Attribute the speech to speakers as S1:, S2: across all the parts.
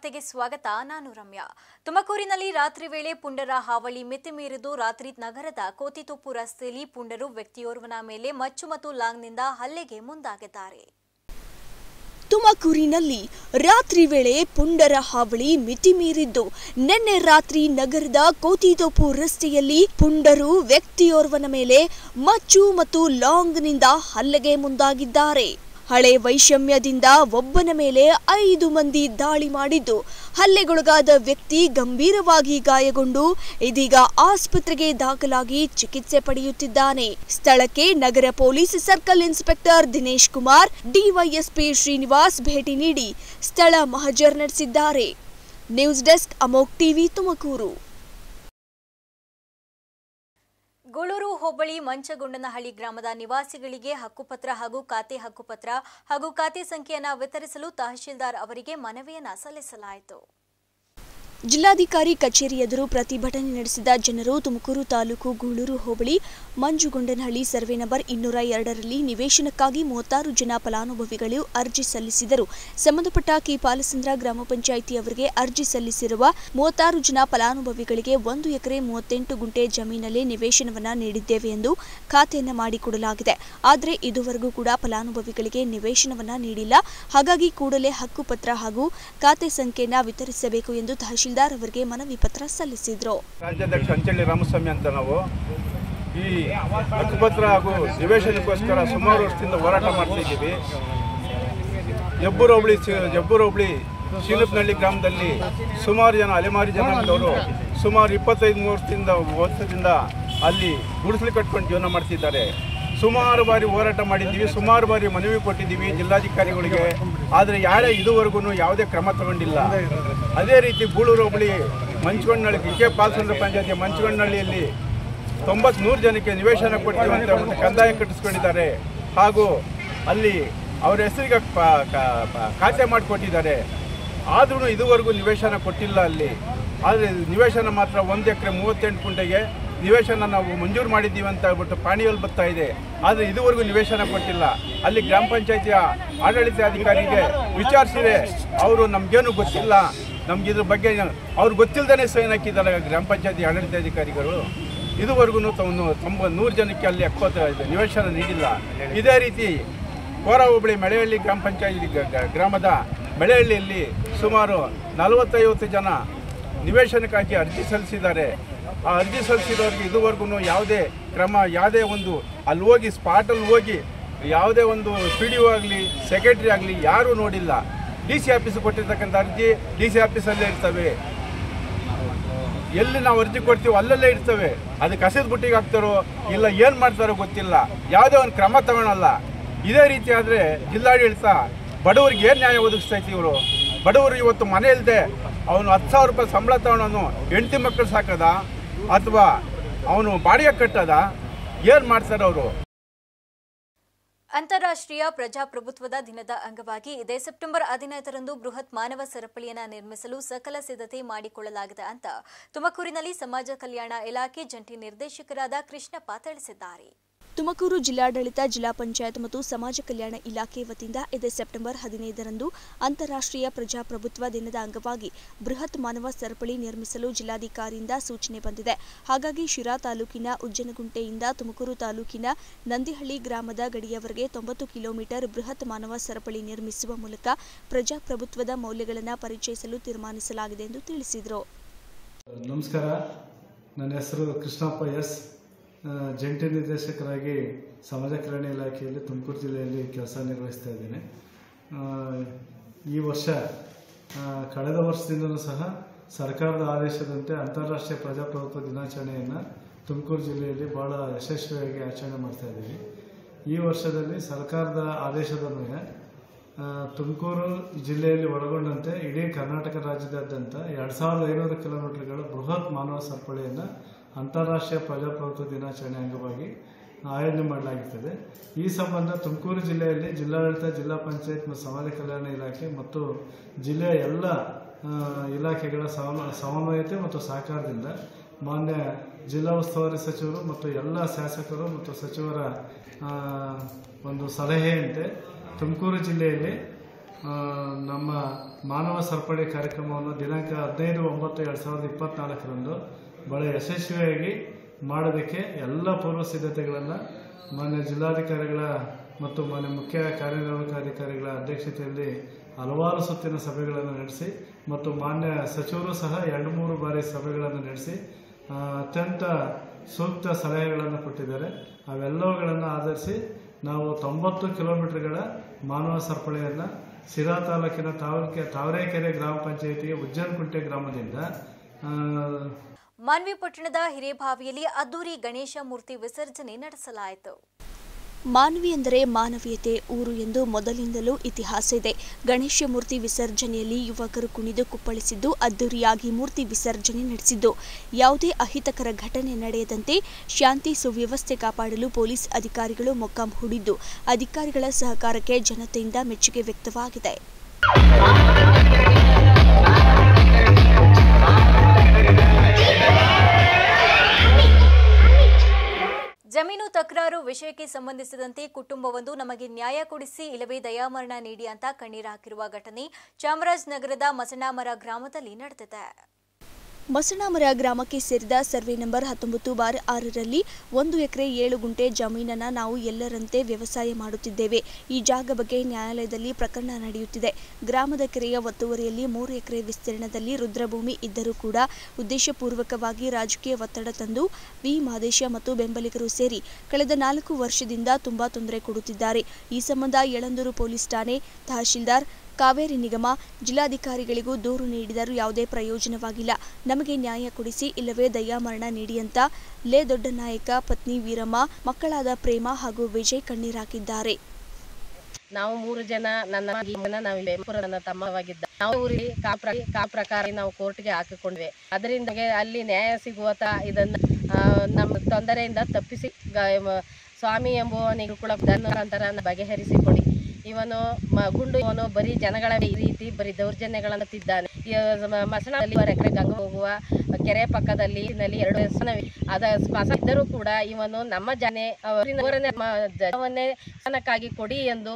S1: ವಾರ್ತೆಗೆ ಸ್ವಾಗತ. ನಾನು ರಮ್ಯಾ. ತುಮಕೂರಿನಲ್ಲಿ ರಾತ್ರಿ ವೇಳೆ ಪುಂಡರ ಹಾವಳಿ ಮಿತಿಮೀರಿದ್ದು ರಾತ್ರಿ ನಗರದ ಕೋತಿತೋಪು ರಸ್ತೆಯಲ್ಲಿ ಪುಂಡರು ವ್ಯಕ್ತಿಯೋರ್ವನ ಮೇಲೆ ಮಚ್ಚು ಮತ್ತು ಲಾಂಗ್ನಿಂದ ಹಲ್ಲೆಗೆ ಮುಂದಾಗಿದ್ದಾರೆ.
S2: ತುಮಕೂರಿನಲ್ಲಿ ರಾತ್ರಿ ವೇಳೆ ಪುಂಡರ ಹಾವಳಿ ಮಿತಿಮೀರಿದ್ದು ನಿನ್ನೆ ರಾತ್ರಿ ನಗರದ ಕೋತಿತೋಪು ರಸ್ತೆಯಲ್ಲಿ ಪುಂಡರು ವ್ಯಕ್ತಿಯೋರ್ವನ ಮೇಲೆ ಮಚ್ಚು ಮತ್ತು ಲಾಂಗ್ನಿಂದ ಹಲ್ಲೆಗೆ ಮುಂದಾಗಿದ್ದಾರೆ. ಹಳೆ ವೈಷಮ್ಯದಿಂದ ಒಬ್ಬನ ಮೇಲೆ 5 ಮಂದಿ ದಾಳಿ ಮಾಡಿದ್ದು ಹಲ್ಲೆಗೊಳಗಾದ ವ್ಯಕ್ತಿ ಗಂಭೀರವಾಗಿ ಗಾಯಗೊಂಡು ಇದೀಗ ಆಸ್ಪತ್ರೆಗೆ ದಾಖಲಾಗಿ ಚಿಕಿತ್ಸೆ ಪಡೆಯುತ್ತಿದ್ದಾನೆ. ಸ್ಥಳಕ್ಕೆ ನಗರ police circle inspector Dinesh Kumar, DYSP Srinivas ಭೇಟಿ ನೀಡಿ ಸ್ಥಳ ಮಹಜರ್ ನಡೆಸಿದ್ದಾರೆ. ನ್ಯೂಸ್ ಡೆಸ್ಕ್ ಅಮೋಕ್ ಟಿವಿ ತುಮಕೂರು.
S1: ಗೂಳೂರು ಹೋಬಳಿ ಮಂಚಗೊಂಡನಹಳ್ಳಿ ಗ್ರಾಮದ ನಿವಾಸಿಗಳಿಗೆ ಹಕ್ಕುಪತ್ರ ಹಾಗೂ ಖಾತೆ ಹಕ್ಕುಪತ್ರ ಹಾಗೂ ಖಾತೆ ಸಂಖ್ಯೆಯನ್ನು ವಿತರಿಸಲು ತಹಶೀಲ್ದಾರ್ ಅವರಿಗೆ ಮನವಿಯನ್ನು ಸಲ್ಲಿಸಲಾಯಿತು.
S2: ಜಿಲ್ಲಾಧಿಕಾರಿ ಕಚೇರಿ ಎದುರು ಪ್ರತಿಭಟನೆ ನಡೆಸಿದ ಜನರು ತುಮಕೂರು ತಾಲೂಕು ಗೂಳೂರು ಹೋಬಳಿ ಮಂಜುಗೊಂಡನಹಳ್ಳಿ ಸರ್ವೆ ನಂಬರ್ 202ರಲ್ಲಿ ನಿವೇಶನಕ್ಕಾಗಿ 36 ಜನ ಫಲಾನುಭವಿಗಳು ಅರ್ಜಿ ಸಲ್ಲಿಸಿದರು. ಸಂಬಂಧಪಟ್ಟ ಕೆ ಪಾಲಸಂದ್ರ ಗ್ರಾಮ ಪಂಚಾಯಿತಿ ಅವರಿಗೆ ಅರ್ಜಿ ಸಲ್ಲಿಸಿರುವ 36 ಜನ ಫಲಾನುಭವಿಗಳಿಗೆ 1 ಎಕರೆ 38 ಗುಂಟೆ ಜಮೀನಲ್ಲಿ ನಿವೇಶನವನ್ನು ನೀಡಿದ್ದೇವೆ ಎಂದು ಖಾತೆಯನ್ನು ಮಾಡಿಕೊಡಲಾಗಿದೆ. ಆದರೆ ಇದುವರೆಗೂ ಕೂಡ ಫಲಾನುಭವಿಗಳಿಗೆ ನಿವೇಶನವನ್ನು ನೀಡಿಲ್ಲ. ಹಾಗಾಗಿ ಕೂಡಲೇ ಹಕ್ಕುಪತ್ರ ಹಾಗೂ ಖಾತೆ ಸಂಖ್ಯೆಯನ್ನು ವಿತರಿಸಬೇಕು ಎಂದು ತಹಶೀಲ್ದಾರ್ ಅವರಿಗೆ ಮನವಿ ಪತ್ರ ಸಲ್ಲಿಸಿದರು.
S3: ರಾಜ್ಯಾಧ್ಯಕ್ಷ ಅಂಚಳ್ಳಿ ರಾಮಸ್ವಾಮಿ ಅಂತ ನಾವು ಈ ಹಕ್ಕುಪತ್ರ ಹಾಗೂ ನಿವೇಶನಕ್ಕೋಸ್ಕರ ಸುಮಾರು ವರ್ಷದಿಂದ ಹೋರಾಟ ಮಾಡ್ತಿದ್ದೀವಿ. ಜಬ್ಬೂರು ಹೋಬಳಿ ಶೀಲಪ್ನಹಳ್ಳಿ ಗ್ರಾಮದಲ್ಲಿ ಸುಮಾರು ಜನ ಅಲೆಮಾರಿ ಜನಾಂಗದವರು ಸುಮಾರು 25-30 ವರ್ಷದಿಂದ ಅಲ್ಲಿ ಗುಡಿಸಲು ಕಟ್ಕೊಂಡು ಜೀವನ ಮಾಡ್ತಿದ್ದಾರೆ. ಸುಮಾರು ಬಾರಿ ಹೋರಾಟ ಮಾಡಿದ್ದೀವಿ, ಸುಮಾರು ಬಾರಿ ಮನವಿ ಕೊಟ್ಟಿದ್ದೀವಿ ಜಿಲ್ಲಾಧಿಕಾರಿಗಳಿಗೆ. ಆದರೆ ಇದುವರೆಗೂ ಯಾವುದೇ ಕ್ರಮ ತಗೊಂಡಿಲ್ಲ. ಅದೇ ರೀತಿ ಗೂಳೂರು ಹೋಬಳಿ ಮಂಚಗೊಂಡನಹಳ್ಳಿ ಕೆ ಪಾಲಸಂದ್ರ ಪಂಚಾಯತಿ ಮಂಚಗೊಂಡನಹಳ್ಳಿಯಲ್ಲಿ 90-100 ಜನಕ್ಕೆ ನಿವೇಶನ ಕೊಡ್ತೀವಿ ಅಂತ ಒಂದು ಕಂದಾಯ ಕಟ್ಟಿಸ್ಕೊಂಡಿದ್ದಾರೆ. ಹಾಗೂ ಅಲ್ಲಿ ಅವರ ಹೆಸರಿಗೆ ಖಾತೆ ಮಾಡಿಕೊಟ್ಟಿದ್ದಾರೆ. ಆದ್ರೂ ಇದುವರೆಗೂ ನಿವೇಶನ ಕೊಟ್ಟಿಲ್ಲ ಅಲ್ಲಿ. ಆದರೆ ನಿವೇಶನ ಮಾತ್ರ 1 ಎಕರೆ 38 ಗುಂಟೆಗೆ ನಿವೇಶನ ನಾವು ಮಂಜೂರು ಮಾಡಿದ್ದೀವಿ ಅಂತ ಹೇಳ್ಬಿಟ್ಟು ಪಾಣಿಯಲ್ಲಿ ಬರ್ತಾ ಇದೆ. ಆದರೆ ಇದುವರೆಗೂ ನಿವೇಶನ ಕೊಟ್ಟಿಲ್ಲ. ಅಲ್ಲಿ ಗ್ರಾಮ ಪಂಚಾಯತಿಯ ಆಡಳಿತಾಧಿಕಾರಿಗೆ ವಿಚಾರಿಸಿದೆ, ಅವರು ನಮಗೇನು ಗೊತ್ತಿಲ್ಲ, ನಮ್ಗೆ ಇದ್ರ ಬಗ್ಗೆ ಅವ್ರು ಗೊತ್ತಿಲ್ಲದೇ ಸೈನ್ ಹಾಕಿದ್ದಾರೆ ಗ್ರಾಮ ಪಂಚಾಯತಿ ಆಡಳಿತಾಧಿಕಾರಿಗಳು. ಇದುವರೆಗೂ 100 ಜನಕ್ಕೆ ಅಲ್ಲಿ ನಿವೇಶನ ನೀಡಿಲ್ಲ. ಇದೇ ರೀತಿ ಕೋರ ಹೋಬಳಿ ಮೆಳೆಹಳ್ಳಿ ಗ್ರಾಮ ಪಂಚಾಯತಿ ಗ್ರಾಮದ ಮೆಳೆಹಳ್ಳಿಯಲ್ಲಿ ಸುಮಾರು 40-50 ಜನ ನಿವೇಶನಕ್ಕಾಗಿ ಅರ್ಜಿ ಸಲ್ಲಿಸಿದ್ದಾರೆ. ಆ ಅರ್ಜಿ ಸಲ್ಲಿಸಿದವ್ರಿಗೆ ಇದುವರೆಗೂ ಯಾವುದೇ ಕ್ರಮ, ಯಾವುದೇ ಒಂದು ಅಲ್ಲಿ ಹೋಗಿ ಸ್ಪಾಟಲ್ಲಿ ಹೋಗಿ ಯಾವುದೇ ಒಂದು PDO ಆಗಲಿ ಸೆಕ್ರೆಟರಿ ಆಗಲಿ ಯಾರೂ ನೋಡಿಲ್ಲ. DC ಆಫೀಸಿಗೆ ಕೊಟ್ಟಿರ್ತಕ್ಕಂಥ ಅರ್ಜಿ DC ಆಫೀಸಲ್ಲೇ ಇರ್ತವೆ. ಎಲ್ಲಿ ನಾವು ಅರ್ಜಿ ಕೊಡ್ತೀವೋ ಅಲ್ಲಲ್ಲೇ ಇರ್ತವೆ. ಅದಕ್ಕೆ ಹಸಿದ ಬುಟ್ಟಿಗೆ ಹಾಕ್ತಾರೋ ಇಲ್ಲ ಏನು ಮಾಡ್ತಾರೋ ಗೊತ್ತಿಲ್ಲ. ಯಾವುದೇ ಒಂದು ಕ್ರಮ ತಗೊಳಲ್ಲ. ಇದೇ ರೀತಿ ಆದರೆ ಜಿಲ್ಲಾಡಳಿತ ಬಡವರಿಗೆ ಏನು ನ್ಯಾಯ ಒದಗಿಸ್ತೈತಿ? ಇವರು ಬಡವರು ಇವತ್ತು ಮನೆ ಇಲ್ಲದೆ ಅವನು 10,000 ರೂಪಾಯಿ ಸಂಬಳ ತಗೊಳೋನು ಹೆಂಡತಿ ಮಕ್ಕಳು ಸಾಕದ ಅಥವಾ ಅವನು ಬಾಡಿಗೆ ಕಟ್ಟದ? ಏನು ಮಾಡ್ತಾರೆ ಅವರು?
S1: ಅಂತಾರಾಷ್ಟ್ರೀಯ ಪ್ರಜಾಪ್ರಭುತ್ವದ ದಿನದ ಅಂಗವಾಗಿ ಇದೇ ಸೆಪ್ಟೆಂಬರ್ 15ರಂದು ಬೃಹತ್ ಮಾನವ ಸರಪಳಿಯನ್ನು ನಿರ್ಮಿಸಲು ಸಕಲ ಸಿದ್ಧತೆ ಮಾಡಿಕೊಳ್ಳಲಾಗಿದೆ ಅಂತ ತುಮಕೂರಿನಲ್ಲಿ ಸಮಾಜ ಕಲ್ಯಾಣ ಇಲಾಖೆ ಜಂಟಿ ನಿರ್ದೇಶಕರಾದ ಕೃಷ್ಣಪ್ಪ ತಿಳಿಸಿದ್ದಾರೆ.
S2: ತುಮಕೂರು ಜಿಲ್ಲಾಡಳಿತ, ಜಿಲ್ಲಾ ಪಂಚಾಯತ್ ಮತ್ತು ಸಮಾಜ ಕಲ್ಯಾಣ ಇಲಾಖೆ ವತಿಯಿಂದ ಇದೇ ಸೆಪ್ಟೆಂಬರ್ 15ರಂದು ಅಂತಾರಾಷ್ಟ್ರೀಯ ಪ್ರಜಾಪ್ರಭುತ್ವ ದಿನದ ಅಂಗವಾಗಿ ಬೃಹತ್ ಮಾನವ ಸರಪಳಿ ನಿರ್ಮಿಸಲು ಜಿಲ್ಲಾಧಿಕಾರಿಯಿಂದ ಸೂಚನೆ ಬಂದಿದೆ. ಹಾಗಾಗಿ ಶಿರಾ ತಾಲೂಕಿನ ಉಜ್ಜನಗುಂಟೆಯಿಂದ ತುಮಕೂರು ತಾಲೂಕಿನ ನಂದಿಹಳ್ಳಿ ಗ್ರಾಮದ ಗಡಿಯವರೆಗೆ 90 ಕಿಲೋಮೀಟರ್ ಬೃಹತ್ ಮಾನವ ಸರಪಳಿ ನಿರ್ಮಿಸುವ ಮೂಲಕ ಪ್ರಜಾಪ್ರಭುತ್ವದ ಮೌಲ್ಯಗಳನ್ನು ಪರಿಚಯಿಸಲು ತೀರ್ಮಾನಿಸಲಾಗಿದೆ ಎಂದು ತಿಳಿಸಿದರು.
S4: ನಮಸ್ಕಾರ, ನನ್ನ ಹೆಸರು ಕೃಷ್ಣಪ್ಪ ಎಸ್. ಜಂಟಿ ನಿರ್ದೇಶಕರಾಗಿ ಸಮಾಜ ಕಲ್ಯಾಣ ಇಲಾಖೆಯಲ್ಲಿ ತುಮಕೂರು ಜಿಲ್ಲೆಯಲ್ಲಿ ಕೆಲಸ ನಿರ್ವಹಿಸ್ತಾ ಇದ್ದೇನೆ. ಈ ವರ್ಷ ಕಳೆದ ವರ್ಷದಿಂದಲೂ ಸಹ ಸರ್ಕಾರದ ಆದೇಶದಂತೆ ಅಂತಾರಾಷ್ಟ್ರೀಯ ಪ್ರಜಾಪ್ರಭುತ್ವ ದಿನಾಚರಣೆಯನ್ನು ತುಮಕೂರು ಜಿಲ್ಲೆಯಲ್ಲಿ ಬಹಳ ಯಶಸ್ವಿಯಾಗಿ ಆಚರಣೆ ಮಾಡ್ತಾ ಇದ್ದೀವಿ. ಈ ವರ್ಷದಲ್ಲಿ ಸರ್ಕಾರದ ಆದೇಶದನ್ವಯ ತುಮಕೂರು ಜಿಲ್ಲೆಯಲ್ಲಿ ಒಳಗೊಂಡಂತೆ ಇಡೀ ಕರ್ನಾಟಕ ರಾಜ್ಯದಾದ್ಯಂತ 2500 ಕಿಲೋಮೀಟರ್ಗಳ ಬೃಹತ್ ಮಾನವ ಸರಪಳಿಯನ್ನು ಅಂತಾರಾಷ್ಟ್ರೀಯ ಪ್ರಜಾಪ್ರಭುತ್ವ ದಿನಾಚರಣೆ ಅಂಗವಾಗಿ ಆಯೋಜನೆ ಮಾಡಲಾಗುತ್ತದೆ. ಈ ಸಂಬಂಧ ತುಮಕೂರು ಜಿಲ್ಲೆಯಲ್ಲಿ ಜಿಲ್ಲಾಡಳಿತ, ಜಿಲ್ಲಾ ಪಂಚಾಯತ್ ಮತ್ತು ಸಮಾಜ ಕಲ್ಯಾಣ ಇಲಾಖೆ ಮತ್ತು ಜಿಲ್ಲೆಯ ಎಲ್ಲ ಇಲಾಖೆಗಳ ಸಮನ್ವಯತೆ ಮತ್ತು ಸಹಕಾರದಿಂದ ಮಾನ್ಯ ಜಿಲ್ಲಾ ಉಸ್ತುವಾರಿ ಸಚಿವರು ಮತ್ತು ಎಲ್ಲ ಶಾಸಕರು ಮತ್ತು ಸಚಿವರ ಒಂದು ಸಲಹೆಯಂತೆ ತುಮಕೂರು ಜಿಲ್ಲೆಯಲ್ಲಿ ನಮ್ಮ ಮಾನವ ಸರಪಳಿ ಕಾರ್ಯಕ್ರಮವನ್ನು ದಿನಾಂಕ 15/9/2024 ಬಹಳ ಯಶಸ್ವಿಯಾಗಿ ಮಾಡೋದಕ್ಕೆ ಎಲ್ಲ ಪೂರ್ವ ಸಿದ್ಧತೆಗಳನ್ನು ಮಾನ್ಯ ಜಿಲ್ಲಾಧಿಕಾರಿಗಳ ಮತ್ತು ಮಾನ್ಯ ಮುಖ್ಯ ಕಾರ್ಯನಿರ್ವಾಹಕ ಅಧಿಕಾರಿಗಳ ಅಧ್ಯಕ್ಷತೆಯಲ್ಲಿ ಹಲವಾರು ಸುತ್ತಿನ ಸಭೆಗಳನ್ನು ನಡೆಸಿ ಮತ್ತು ಮಾನ್ಯ ಸಚಿವರು ಸಹ 2-3 ಬಾರಿ ಸಭೆಗಳನ್ನು ನಡೆಸಿ ಅತ್ಯಂತ ಸೂಕ್ತ ಸಲಹೆಗಳನ್ನು ಕೊಟ್ಟಿದ್ದಾರೆ. ಅವೆಲ್ಲವುಗಳನ್ನು ಆಧರಿಸಿ ನಾವು 90 ಕಿಲೋಮೀಟರ್ಗಳ ಮಾನವ ಸರಪಳಿಯನ್ನು ಸಿರಾ ತಾಲೂಕಿನ ತಾವರೆಕೆರೆ ಗ್ರಾಮ ಪಂಚಾಯಿತಿಗೆ ಉಜ್ಜನಕುಂಟೆ ಗ್ರಾಮದಿಂದ
S1: ಮಾನ್ವಿ ಪಟ್ಟಣದ ಹಿರೇಬಾವಿಯಲ್ಲಿ ಅದ್ದೂರಿ ಗಣೇಶ ಮೂರ್ತಿ ವಿಸರ್ಜನೆ ನಡೆಸಲಾಯಿತು.
S2: ಮಾನವಿ ಎಂದರೆ ಮಾನವೀಯತೆ ಊರು ಎಂದು ಮೊದಲಿಂದಲೂ ಇತಿಹಾಸ ಇದೆ. ಗಣೇಶ ಮೂರ್ತಿ ವಿಸರ್ಜನೆಯಲ್ಲಿ ಯುವಕರು ಕುಣಿದು ಕುಪ್ಪಳಿಸಿದ್ದು, ಅದ್ದೂರಿಯಾಗಿ ಮೂರ್ತಿ ವಿಸರ್ಜನೆ ನಡೆಸಿದ್ದು. ಯಾವುದೇ ಅಹಿತಕರ ಘಟನೆ ನಡೆಯದಂತೆ ಶಾಂತಿ ಸುವ್ಯವಸ್ಥೆ ಕಾಪಾಡಲು ಪೊಲೀಸ್ ಅಧಿಕಾರಿಗಳು ಮೊಕ್ಕಾಂ ಹೂಡಿದ್ದು, ಅಧಿಕಾರಿಗಳ ಸಹಕಾರಕ್ಕೆ ಜನತೆಯಿಂದ ಮೆಚ್ಚುಗೆ ವ್ಯಕ್ತವಾಗಿದೆ.
S1: ಜಮೀನು ತಕರಾರು ವಿಷಯಕ್ಕೆ ಸಂಬಂಧಿಸಿದಂತೆ ಕುಟುಂಬವೊಂದು ನಮಗೆ ನ್ಯಾಯ ಕೊಡಿಸಿ ಇಲ್ಲವೇ ದಯಾಮರಣ ನೀಡಿ ಅಂತ ಕಣ್ಣೀರು ಹಾಕಿರುವ ಘಟನೆ ಚಾಮರಾಜನಗರದ ಮಸಣಾಮರ ಗ್ರಾಮದಲ್ಲಿ ನಡೆದಿದೆ.
S2: ಮಸಣಾಮರ ಗ್ರಾಮಕ್ಕೆ ಸೇರಿದ ಸರ್ವೆ ನಂಬರ್ 19/6ರಲ್ಲಿ 1 ಎಕರೆ 7 ಗುಂಟೆ ಜಮೀನನ್ನು ನಾವು ಎಲ್ಲರಂತೆ ವ್ಯವಸಾಯ ಮಾಡುತ್ತಿದ್ದೇವೆ. ಈ ಜಾಗ ಬಗ್ಗೆ ನ್ಯಾಯಾಲಯದಲ್ಲಿ ಪ್ರಕರಣ ನಡೆಯುತ್ತಿದೆ. ಗ್ರಾಮದ ಕೆರೆಯ ಒತ್ತುವರಿಯಲ್ಲಿ 3 ಎಕರೆ ವಿಸ್ತೀರ್ಣದಲ್ಲಿ ರುದ್ರಭೂಮಿ ಇದ್ದರೂ ಕೂಡ ಉದ್ದೇಶಪೂರ್ವಕವಾಗಿ ರಾಜಕೀಯ ಒತ್ತಡ ತಂದು ವಿ ಮಾದೇಶ ಮತ್ತು ಬೆಂಬಲಿಗರು ಸೇರಿ ಕಳೆದ 4 ವರ್ಷದಿಂದ ತುಂಬಾ ತೊಂದರೆ ಕೊಡುತ್ತಿದ್ದಾರೆ. ಈ ಸಂಬಂಧ ಯಳಂದೂರು ಪೊಲೀಸ್ ಠಾಣೆ, ತಹಶೀಲ್ದಾರ್, ಕಾವೇರಿ ನಿಗಮ, ಜಿಲ್ಲಾಧಿಕಾರಿಗಳಿಗೂ ದೂರು ನೀಡಿದರೂ ಯಾವುದೇ ಪ್ರಯೋಜನವಾಗಿಲ್ಲ. ನಮಗೆ ನ್ಯಾಯ ಕೊಡಿಸಿ ಇಲ್ಲವೇ ದಯಾಮರಣ ನೀಡಿ ಅಂತ ಲೇ ದೊಡ್ಡನಾಯಕ ಪತ್ನಿ ವೀರಮ್ಮ, ಮಕ್ಕಳಾದ ಪ್ರೇಮ ಹಾಗೂ ವಿಜಯ್ ಕಣ್ಣೀರಾಕಿದ್ದಾರೆ.
S5: ನಾವು 3 ಜನ ನನ್ನ ತಮ್ಮವಾಗಿದ್ದ ನಾವು ಊರಿಗೆ ಕಾ ಪ್ರಕಾರ ನಾವು ಕೋರ್ಟ್ಗೆ ಹಾಕಿಕೊಂಡ್ವಿ. ಅದರಿಂದ ಅಲ್ಲಿ ನ್ಯಾಯ ಸಿಗುವ ಇದನ್ನ ನಮ್ಮ ತೊಂದರೆಯಿಂದ ತಪ್ಪಿಸಿ ಸ್ವಾಮಿ ಎಂಬುವನಿಗೂ ಕೂಡ ಧನ್ವಂತರ ಬಗೆಹರಿಸಿಕೊಡಿ. ಇವನು ಗುಂಡು ಇವನು ಬರೀ ಜನಗಳ ಈ ರೀತಿ ಬರೀ ದೌರ್ಜನ್ಯಗಳನ್ನು ತಿದ್ದಾನೆ. ಮಸಣದಲ್ಲಿ 1 ಎಕರೆ ಗಂಗಾ ಹೋಗುವ ಕೆರೆ ಪಕ್ಕದಲ್ಲಿ 2 ಅದ ಸ್ಮಶ ಇದ್ದರೂ ಕೂಡ ಇವನು ನಮ್ಮ ಜನವನ್ನೇ ಕೊಡಿ ಎಂದು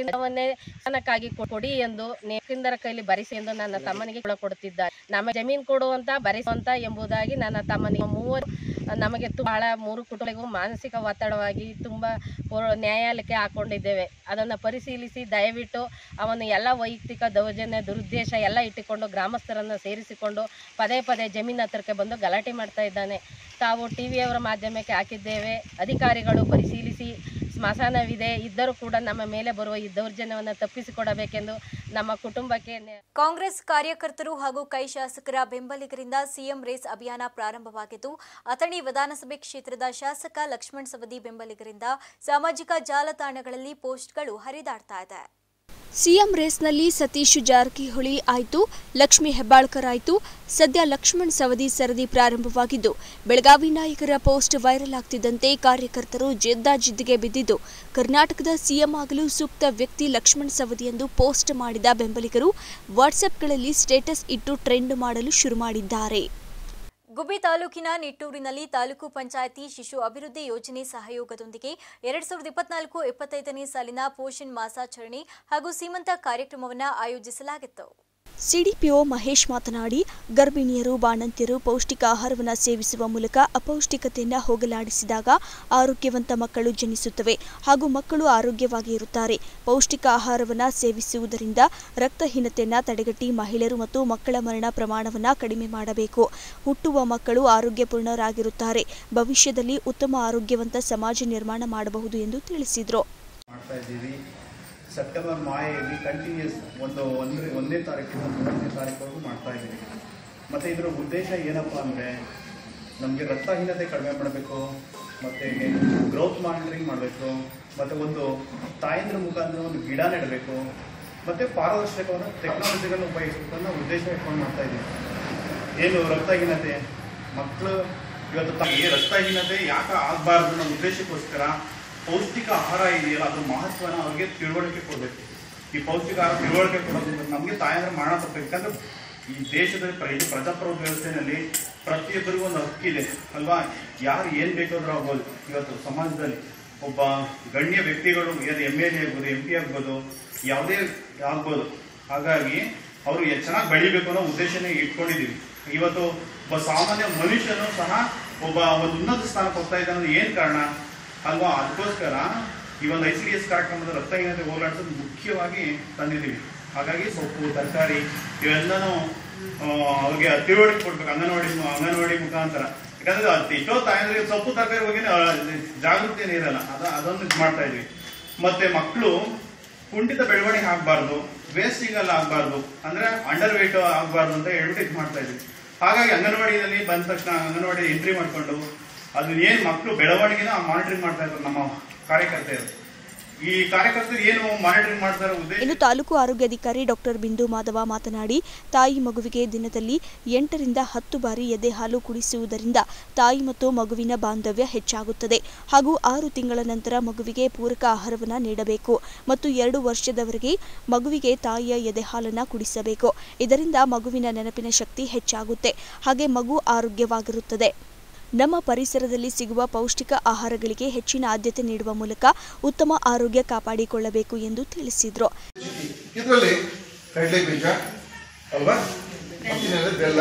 S5: ಕೊಡಿ ಎಂದು ನೇಕಿಂದರ ಕೈಲಿ ಬರೆಸಿ ಎಂದು ನನ್ನ ತಮ್ಮನಿಗೆ ಕೊಡುತ್ತಿದ್ದಾರೆ. ನಮ್ಮ ಜಮೀನು ಕೊಡುವಂತ ಬರೆಸುವಂತ ಎಂಬುದಾಗಿ ನನ್ನ ತಮ್ಮನಿಗೆ 3 ನಮಗೆ ಬಹಳ 3 ಕುಟುಂಬಗಳಿಗೂ ಮಾನಸಿಕ ಒತ್ತಡವಾಗಿ ತುಂಬಾ ನ್ಯಾಯಾಲಯಕ್ಕೆ ಹಾಕೊಂಡಿದ್ದೇವೆ. ಅದನ್ನು ಪರಿಶೀಲಿಸಿ ದಯವಿಟ್ಟು ಅವನು ಎಲ್ಲ ವೈಯಕ್ತಿಕ ದೌರ್ಜನ್ಯ ದುರುದ್ದೇಶ ಎಲ್ಲ ಇಟ್ಟುಕೊಂಡು ಗ್ರಾಮಸ್ಥರನ್ನು ಸೇರಿಸಿಕೊಂಡು ಪದೇ ಪದೇ ಜಮೀನು ಹತ್ರಕ್ಕೆ ಬಂದು ಗಲಾಟೆ ಮಾಡ್ತಾ ಇದ್ದಾನೆ. ತಾವು ಟಿವಿಯವರ ಮಾಧ್ಯಮಕ್ಕೆ ಹಾಕಿದ್ದೇವೆ. ಅಧಿಕಾರಿಗಳು ಪರಿಶೀಲಿಸಿ ಸ್ಮಶಾನವಿದೆ ಇದ್ದರೂ ಕೂಡ ನಮ್ಮ ಮೇಲೆ ಬರುವ ಈ ದೌರ್ಜನ್ಯವನ್ನು ತಪ್ಪಿಸಿಕೊಡಬೇಕೆಂದು ನಮ್ಮ ಕುಟುಂಬಕ್ಕೆ.
S1: ಕಾಂಗ್ರೆಸ್ ಕಾರ್ಯಕರ್ತರು ಹಾಗೂ ಕೈ ಶಾಸಕರ ಬೆಂಬಲಿಗರಿಂದ ಸಿಎಂ ರೇಸ್ ಅಭಿಯಾನ ಪ್ರಾರಂಭವಾಗಿದ್ದು, ಅಥಣಿ ವಿಧಾನಸಭೆ ಕ್ಷೇತ್ರದ ಶಾಸಕ ಲಕ್ಷ್ಮಣ್ ಸವದಿ ಬೆಂಬಲಿಗರಿಂದ ಸಾಮಾಜಿಕ ಜಾಲತಾಣಗಳಲ್ಲಿ ಪೋಸ್ಟ್ಗಳು ಹರಿದಾಡ್ತಾ ಇದೆ.
S2: ಸಿಎಂ ರೇಸ್ನಲ್ಲಿ ಸತೀಶ್ ಜಾರಕಿಹೊಳಿ ಆಯಿತು, ಲಕ್ಷ್ಮೀ ಹೆಬ್ಬಾಳ್ಕರ್ ಆಯಿತು. ಸದ್ಯ ಲಕ್ಷ್ಮಣ್ ಸವದಿ ಸರದಿ ಪ್ರಾರಂಭವಾಗಿದ್ದು, ಬೆಳಗಾವಿ ನಾಯಕರ ಪೋಸ್ಟ್ ವೈರಲ್ ಆಗ್ತಿದ್ದಂತೆ ಕಾರ್ಯಕರ್ತರು ಜಿದ್ದಾಜಿದ್ದಿಗೆ ಬಿದ್ದಿದ್ದು, ಕರ್ನಾಟಕದ ಸಿಎಂ ಆಗಲು ಸೂಕ್ತ ವ್ಯಕ್ತಿ ಲಕ್ಷ್ಮಣ್ ಸವದಿ ಎಂದು ಪೋಸ್ಟ್ ಮಾಡಿದ ಬೆಂಬಲಿಗರು ವಾಟ್ಸ್ಆಪ್ಗಳಲ್ಲಿ ಸ್ಟೇಟಸ್ ಇಟ್ಟು ಟ್ರೆಂಡ್ ಮಾಡಲು ಶುರು ಮಾಡಿದ್ದಾರೆ.
S1: ಗುಬ್ಬಿ ತಾಲೂಕಿನ ನಿಟ್ಟೂರಿನಲ್ಲಿ ತಾಲೂಕು ಪಂಚಾಯಿತಿ ಶಿಶು ಅಭಿವೃದ್ಧಿ ಯೋಜನೆ ಸಹಯೋಗದೊಂದಿಗೆ 2024-25ನೇ ಸಾಲಿನ ಪೋಷಣ್ ಮಾಸಾಚರಣೆ ಹಾಗೂ ಸೀಮಂತ ಕಾರ್ಯಕ್ರಮವನ್ನು ಆಯೋಜಿಸಲಾಗಿತ್ತು.
S2: ಸಿಡಿಪಿಒ ಮಹೇಶ್ ಮಾತನಾಡಿ, ಗರ್ಭಿಣಿಯರು, ಬಾಣಂತಿಯರು ಪೌಷ್ಟಿಕ ಆಹಾರವನ್ನು ಸೇವಿಸುವ ಮೂಲಕ ಅಪೌಷ್ಟಿಕತೆಯನ್ನು ಹೋಗಲಾಡಿಸಿದಾಗ ಆರೋಗ್ಯವಂತ ಮಕ್ಕಳು ಜನಿಸುತ್ತವೆ ಹಾಗೂ ಮಕ್ಕಳು ಆರೋಗ್ಯವಾಗಿ ಇರುತ್ತಾರೆ. ಪೌಷ್ಟಿಕ ಆಹಾರವನ್ನು ಸೇವಿಸುವುದರಿಂದ ರಕ್ತಹೀನತೆಯನ್ನು ತಡೆಗಟ್ಟಿ ಮಹಿಳೆಯರು ಮತ್ತು ಮಕ್ಕಳ ಮರಣ ಪ್ರಮಾಣವನ್ನು ಕಡಿಮೆ ಮಾಡಬೇಕು. ಹುಟ್ಟುವ ಮಕ್ಕಳು ಆರೋಗ್ಯಪೂರ್ಣರಾಗಿರುತ್ತಾರೆ. ಭವಿಷ್ಯದಲ್ಲಿ ಉತ್ತಮ ಆರೋಗ್ಯವಂತ ಸಮಾಜ ನಿರ್ಮಾಣ ಮಾಡಬಹುದು ಎಂದು ತಿಳಿಸಿದರು.
S6: ಸೆಪ್ಟೆಂಬರ್ ಮಾಹೆಯಲ್ಲಿ ಕಂಟಿನ್ಯೂಸ್ 1ನೇ ತಾರೀಕಿಂದ 3ನೇ ತಾರೀಕುವರೆಗೂ ಮಾಡ್ತಾ ಇದ್ದೀವಿ. ಮತ್ತು ಇದರ ಉದ್ದೇಶ ಏನಪ್ಪ ಅಂದರೆ ನಮಗೆ ರಕ್ತಹೀನತೆ ಕಡಿಮೆ ಮಾಡಬೇಕು, ಮತ್ತು ಗ್ರೋತ್ ಮಾನಿಟರಿಂಗ್ ಮಾಡಬೇಕು, ಮತ್ತು ಒಂದು ತಾಯಂದ್ರ ಮುಖಾಂತರ ಒಂದು ಗಿಡ ನೆಡಬೇಕು, ಮತ್ತು ಪಾರದರ್ಶಕವಾದ ಟೆಕ್ನಾಲಜಿಗಳನ್ನು ಉಪಯೋಗಿಸಬೇಕನ್ನೋ ಉದ್ದೇಶ ಇಟ್ಕೊಂಡು ಮಾಡ್ತಾ ಇದ್ದೀವಿ. ಏನು ರಕ್ತಹೀನತೆ ಮಕ್ಕಳು ಇವತ್ತು ರಕ್ತಹೀನತೆ ಯಾಕೆ ಆಗಬಾರ್ದು ಅನ್ನೋ ಉದ್ದೇಶಕ್ಕೋಸ್ಕರ ಪೌಷ್ಟಿಕ ಆಹಾರ ಇದೆಯಲ್ಲ ಅದ್ರ ಮಹತ್ವನ ಅವ್ರಿಗೆ ತಿಳುವಳಿಕೆ ಕೊಡಬೇಕು. ಈ ಪೌಷ್ಟಿಕ ಆಹಾರ ತಿಳುವಳಿಕೆ ಕೊಡೋದ್ರಿಂದ ನಮಗೆ ತಾಯಂದ್ರೆ ಮಾಡೋಣ ತಪ್ಪಬೇಕು. ಯಾಕಂದ್ರೆ ಈ ದೇಶದಲ್ಲಿ ಪ್ರಜಾಪ್ರಭುತ್ವ ವ್ಯವಸ್ಥೆಯಲ್ಲಿ ಪ್ರತಿಯೊಬ್ಬರಿಗೂ ಒಂದು ಹಕ್ಕಿದೆ ಅಲ್ವಾ. ಯಾರು ಏನು ಬೇಕಾದ್ರೂ ಆಗ್ಬೋದು. ಇವತ್ತು ಸಮಾಜದಲ್ಲಿ ಒಬ್ಬ ಗಣ್ಯ ವ್ಯಕ್ತಿಗಳು MLA ಆಗ್ಬೋದು, MP ಆಗ್ಬೋದು, ಯಾವುದೇ ಆಗ್ಬೋದು, ಹಾಗಾಗಿ ಅವರು ಚೆನ್ನಾಗಿ ಬೆಳಿಬೇಕು ಅನ್ನೋ ಉದ್ದೇಶನೇ ಇಟ್ಕೊಂಡಿದ್ದೀವಿ. ಇವತ್ತು ಒಬ್ಬ ಸಾಮಾನ್ಯ ಮನುಷ್ಯನು ಸಹ ಒಂದು ಉನ್ನತ ಸ್ಥಾನಕ್ಕೆ ಹೋಗ್ತಾ ಇದ್ದಾನೆ ಏನ್ ಕಾರಣ ಅಲ್ವಾ? ಅದಕ್ಕೋಸ್ಕರ ಈ ಒಂದು ICDS ಕಾರ್ಯಕ್ರಮದ ರಕ್ತಹೀನತೆ ಹೋರಾಟದ ಮುಖ್ಯವಾಗಿ ತಂದಿದ್ದೀವಿ. ಹಾಗಾಗಿ ಸೊಪ್ಪು ತರಕಾರಿ ಇವೆಲ್ಲನೂ ಅವ್ರಿಗೆ ತಿಳುವಳಿಕೆ ಕೊಡ್ಬೇಕು ಅಂಗನವಾಡಿ ಮುಖಾಂತರ. ಯಾಕಂದ್ರೆ ಎಷ್ಟೋ ತಾಯಂದ್ರಿಗೆ ಸೊಪ್ಪು ತರಕಾರಿ ಬಗ್ಗೆ ಜಾಗೃತಿನೇ ಇರಲ್ಲ, ಅದೊಂದು ಮಾಡ್ತಾ ಇದ್ವಿ. ಮತ್ತೆ ಮಕ್ಕಳು ಕುಂಠಿತ ಬೆಳವಣಿಗೆ ಆಗಬಾರ್ದು, ವೇಸ್ಟಿಂಗ್ ಎಲ್ಲ ಆಗಬಾರ್ದು, ಅಂದ್ರೆ ಅಂಡರ್ ವೇಟ್ ಆಗಬಾರ್ದು ಅಂತ ಹೇಳ್ಬಿಟ್ಟು ಇದು ಮಾಡ್ತಾ ಇದ್ವಿ. ಹಾಗಾಗಿ ಅಂಗನವಾಡಿಯಲ್ಲಿ ಬಂದ ತಕ್ಷಣ ಅಂಗನವಾಡಿ ಎಂಟ್ರಿ ಮಾಡ್ಕೊಂಡು ಅದನ್ನ ಏನ್ ಮಕ್ಕಳು ಬೆಳವಣಿಗೆನ ಮಾನಿಟರಿಂಗ್ ಮಾಡ್ತಾ ಇದ್ರು ನಮ್ಮ ಕಾರ್ಯಕರ್ತರು. ಈ ಕಾರ್ಯಕರ್ತರು ಏನು ಮಾನಿಟರಿಂಗ್ ಮಾಡ್ತಾರೆ ಉದ್ದೇಶ.
S2: ಇನ್ನು ತಾಲೂಕು ಆರೋಗ್ಯಾಧಿಕಾರಿ ಡಾಕ್ಟರ್ ಬಿಂದು ಮಾಧವ ಮಾತನಾಡಿ, ತಾಯಿ ಮಗುವಿಗೆ ದಿನದಲ್ಲಿ 8 ರಿಂದ 10 ಬಾರಿ ಎದೆ ಹಾಲು ಕುಡಿಸುವುದರಿಂದ ತಾಯಿ ಮತ್ತು ಮಗುವಿನ ಬಾಂಧವ್ಯ ಹೆಚ್ಚಾಗುತ್ತದೆ ಹಾಗೂ 6 ತಿಂಗಳ ನಂತರ ಮಗುವಿಗೆ ಪೂರಕ ಆಹಾರವನ್ನು ನೀಡಬೇಕು ಮತ್ತು 2 ವರ್ಷದವರೆಗೆ ಮಗುವಿಗೆ ತಾಯಿಯ ಎದೆ ಹಾಲನ್ನು ಕುಡಿಸಬೇಕು. ಇದರಿಂದ ಮಗುವಿನ ನೆನಪಿನ ಶಕ್ತಿ ಹೆಚ್ಚಾಗುತ್ತೆ, ಹಾಗೆ ಮಗು ಆರೋಗ್ಯವಾಗಿರುತ್ತದೆ. ನಮ್ಮ ಪರಿಸರದಲ್ಲಿ ಸಿಗುವ ಪೌಷ್ಟಿಕ ಆಹಾರಗಳಿಗೆ ಹೆಚ್ಚಿನ ಆದ್ಯತೆ ನೀಡುವ ಮೂಲಕ ಉತ್ತಮ ಆರೋಗ್ಯ ಕಾಪಾಡಿಕೊಳ್ಳಬೇಕು ಎಂದು ತಿಳಿಸಿದರು.
S7: ಇದರಲ್ಲಿ ಕಡಲೆ ಬೀಜ ಅಲ್ವಾ, ಬೆಲ್ಲ,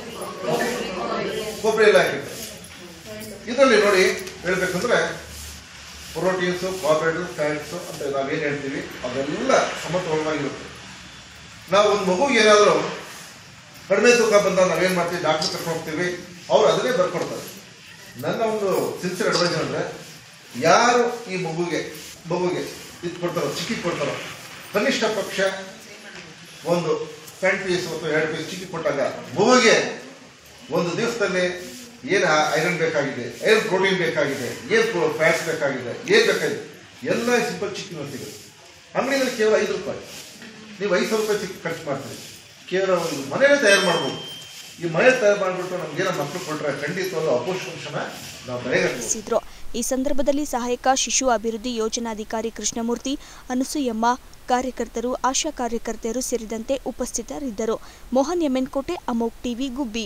S7: ಕೊಬ್ಬರಿ ಎಲ್ಲ ಹಾಕಿರ್ತಾರೆ. ಇದರಲ್ಲಿ ನೋಡಿ ಹೇಳ್ಬೇಕಂದ್ರೆ ಪ್ರೋಟೀನ್ಸು, ಕಾರ್ಬೋಹೈಡ್ರೇಟ್ಸ್, ಫ್ಯಾಟ್ಸು ಅಂತ ನಾವೇನು ಹೇಳ್ತೀವಿ ಅದೆಲ್ಲ ಸಮತೋಲನವಾಗಿರುತ್ತೆ. ನಾವು ಒಂದು ಮಗು ಏನಾದರೂ ಕಡಿಮೆ ತೂಕ ಬಂದಾಗ ನಾವೇನು ಮಾಡ್ತೀವಿ, ಡಾಕ್ಟರ್ ಕರ್ಕೊಂಡು ಹೋಗ್ತೀವಿ, ಅವ್ರು ಅದನ್ನೇ ಬರ್ಕೊಡ್ತಾರೆ. ನನ್ನ ಒಂದು ಸಿನ್ಸಿಯರ್ ಅಡ್ವೈಸ್ ಅಂದರೆ, ಯಾರು ಈ ಮಗುಗೆ ಇದು ಕೊಡ್ತಾರೋ, ಚಿಕ್ಕಿ ಕೊಡ್ತಾರೋ, ಕನಿಷ್ಠ ಪಕ್ಷ ಒಂದು 10 ಪೀಸ್ ಅಥವಾ 2 ಪೀಸ್ ಚಿಕ್ಕಿ ಕೊಟ್ಟಾಗ ಮಗುಗೆ ಒಂದು ದಿವಸದಲ್ಲಿ ಏನು ಐರನ್ ಬೇಕಾಗಿದೆ, ಏನು ಪ್ರೋಟೀನ್ ಬೇಕಾಗಿದೆ, ಏನು ಫ್ಯಾಟ್ಸ್ ಬೇಕಾಗಿದೆ, ಏನು ಬೇಕಾಗಿದೆ ಎಲ್ಲ ಸಿಂಪಲ್ ಚಿಕ್ಕಿನ ಸಿಗುತ್ತೆ. ಅಂಗಡಿಯಲ್ಲಿ ಕೇವಲ 5 ರೂಪಾಯಿ, ನೀವು 500 ರೂಪಾಯಿ ಚಿಕ್ಕಿ ಖರ್ಚು ಮಾಡ್ತೀರಿ. ಕೇವಲ ಒಂದು ಮನೆಯಲ್ಲೇ ತಯಾರು ಮಾಡ್ಬೋದು. ಈ ಮನೆ ತಯಾರು ಮಾಡಿಬಿಟ್ಟು ನಮ್ಗೇನೋ ಮಕ್ಕಳು ಕೊಟ್ಟರೆ ಖಂಡಿತವಲ್ಲ ಅಪೋಷಣ ನಾವು ಬೆಳೆಗಳಿಸಿದ್ರು.
S2: ಈ ಸಂದರ್ಭದಲ್ಲಿ ಸಹಾಯಕ ಶಿಶು ಅಭಿವೃದ್ಧಿ ಯೋಜನಾಧಿಕಾರಿ ಕೃಷ್ಣಮೂರ್ತಿ, ಅನಸೂಯಮ್ಮ, ಕಾರ್ಯಕರ್ತರು, ಆಶಾ ಕಾರ್ಯಕರ್ತರು ಸೇರಿದಂತೆ ಉಪಸ್ಥಿತರಿದ್ದರು. ಮೋಹನ್ ಎಮ್ಮೆನ್ಕೋಟೆ, ಅಮೋಕ್ ಟಿವಿ, ಗುಬ್ಬಿ.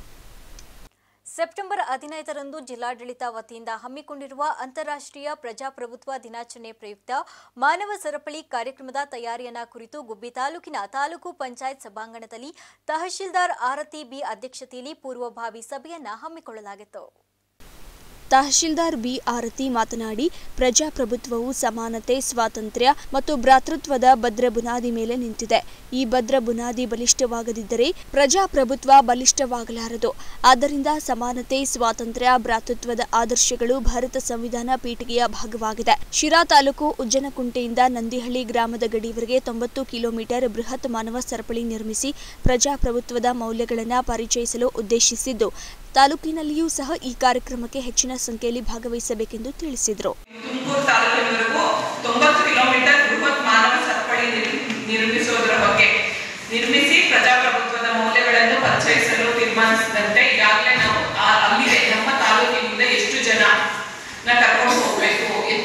S1: ಸೆಪ್ಟೆಂಬರ್ 15ರಂದು ಜಿಲ್ಲಾಡಳಿತ ವತಿಯಿಂದ ಹಮ್ಮಿಕೊಂಡಿರುವ ಅಂತಾರಾಷ್ಟ್ರೀಯ ಪ್ರಜಾಪ್ರಭುತ್ವ ದಿನಾಚರಣೆ ಪ್ರಯುಕ್ತ ಮಾನವ ಸರಪಳಿ ಕಾರ್ಯಕ್ರಮದ ತಯಾರಿಯನ್ನ ಕುರಿತು ಗುಬ್ಬಿ ತಾಲೂಕಿನ ತಾಲೂಕು ಪಂಚಾಯತ್ ಸಭಾಂಗಣದಲ್ಲಿ ತಹಶೀಲ್ದಾರ್ ಆರತಿ ಬಿ ಅಧ್ಯಕ್ಷತೆಯಲ್ಲಿ ಪೂರ್ವಭಾವಿ ಸಭೆಯನ್ನ ಹಮ್ಮಿಕೊಳ್ಳಲಾಗಿತ್ತು.
S2: ತಹಶೀಲ್ದಾರ್ ಬಿ ಆರತಿ ಮಾತನಾಡಿ, ಪ್ರಜಾಪ್ರಭುತ್ವವು ಸಮಾನತೆ, ಸ್ವಾತಂತ್ರ್ಯ ಮತ್ತು ಭ್ರಾತೃತ್ವದ ಭದ್ರ ಬುನಾದಿ ಮೇಲೆ ನಿಂತಿದೆ. ಈ ಭದ್ರ ಬುನಾದಿ ಬಲಿಷ್ಠವಾಗದಿದ್ದರೆ ಪ್ರಜಾಪ್ರಭುತ್ವ ಬಲಿಷ್ಠವಾಗಲಾರದು. ಆದ್ದರಿಂದ ಸಮಾನತೆ, ಸ್ವಾತಂತ್ರ್ಯ, ಭ್ರಾತೃತ್ವದ ಆದರ್ಶಗಳು ಭಾರತ ಸಂವಿಧಾನ ಪೀಠಿಕೆಯ ಭಾಗವಾಗಿದೆ. ಶಿರಾ ತಾಲೂಕು ಉಜ್ಜನಕುಂಟೆಯಿಂದ ನಂದಿಹಳ್ಳಿ ಗ್ರಾಮದ ಗಡಿವರೆಗೆ 90 ಕಿಲೋಮೀಟರ್ ಬೃಹತ್ ಮಾನವ ಸರಪಳಿ ನಿರ್ಮಿಸಿ ಪ್ರಜಾಪ್ರಭುತ್ವದ ಮೌಲ್ಯಗಳನ್ನು ಪರಿಚಯಿಸಲು ಉದ್ದೇಶಿಸಿದ್ದು, ತಾಲೂಕಿನಲ್ಲಿಯೂ ಸಹ ಈ ಕಾರ್ಯಕ್ರಮಕ್ಕೆ ಹೆಚ್ಚಿನ ಸಂಖ್ಯೆಯಲ್ಲಿ ಭಾಗವಹಿಸಬೇಕೆಂದು ತಿಳಿಸಿದರು.
S8: ತುಮಕೂರು ತಾಲೂಕಿನವರೆಗೂ 90 ಕಿಲೋಮೀಟರ್ ಬೃಹತ್ ಮಾನವ ಸರಪಳಿ ನಿರ್ಮಿಸುವುದರ ಬಗ್ಗೆ ನಿರ್ಮಿಸಿ ಪ್ರಜಾಪ್ರಭುತ್ವದ ಮೌಲ್ಯಗಳನ್ನು ಪರಿಚಯಿಸಲು ತೀರ್ಮಾನಿಸಿದಂತೆ ಈಗಾಗಲೇ ನಾವು ಅಲ್ಲಿದೆ ನಮ್ಮ ತಾಲೂಕಿನಿಂದ ಎಷ್ಟು ಜನ ಕರ್ಕೊಂಡು ಹೋಗಬೇಕು,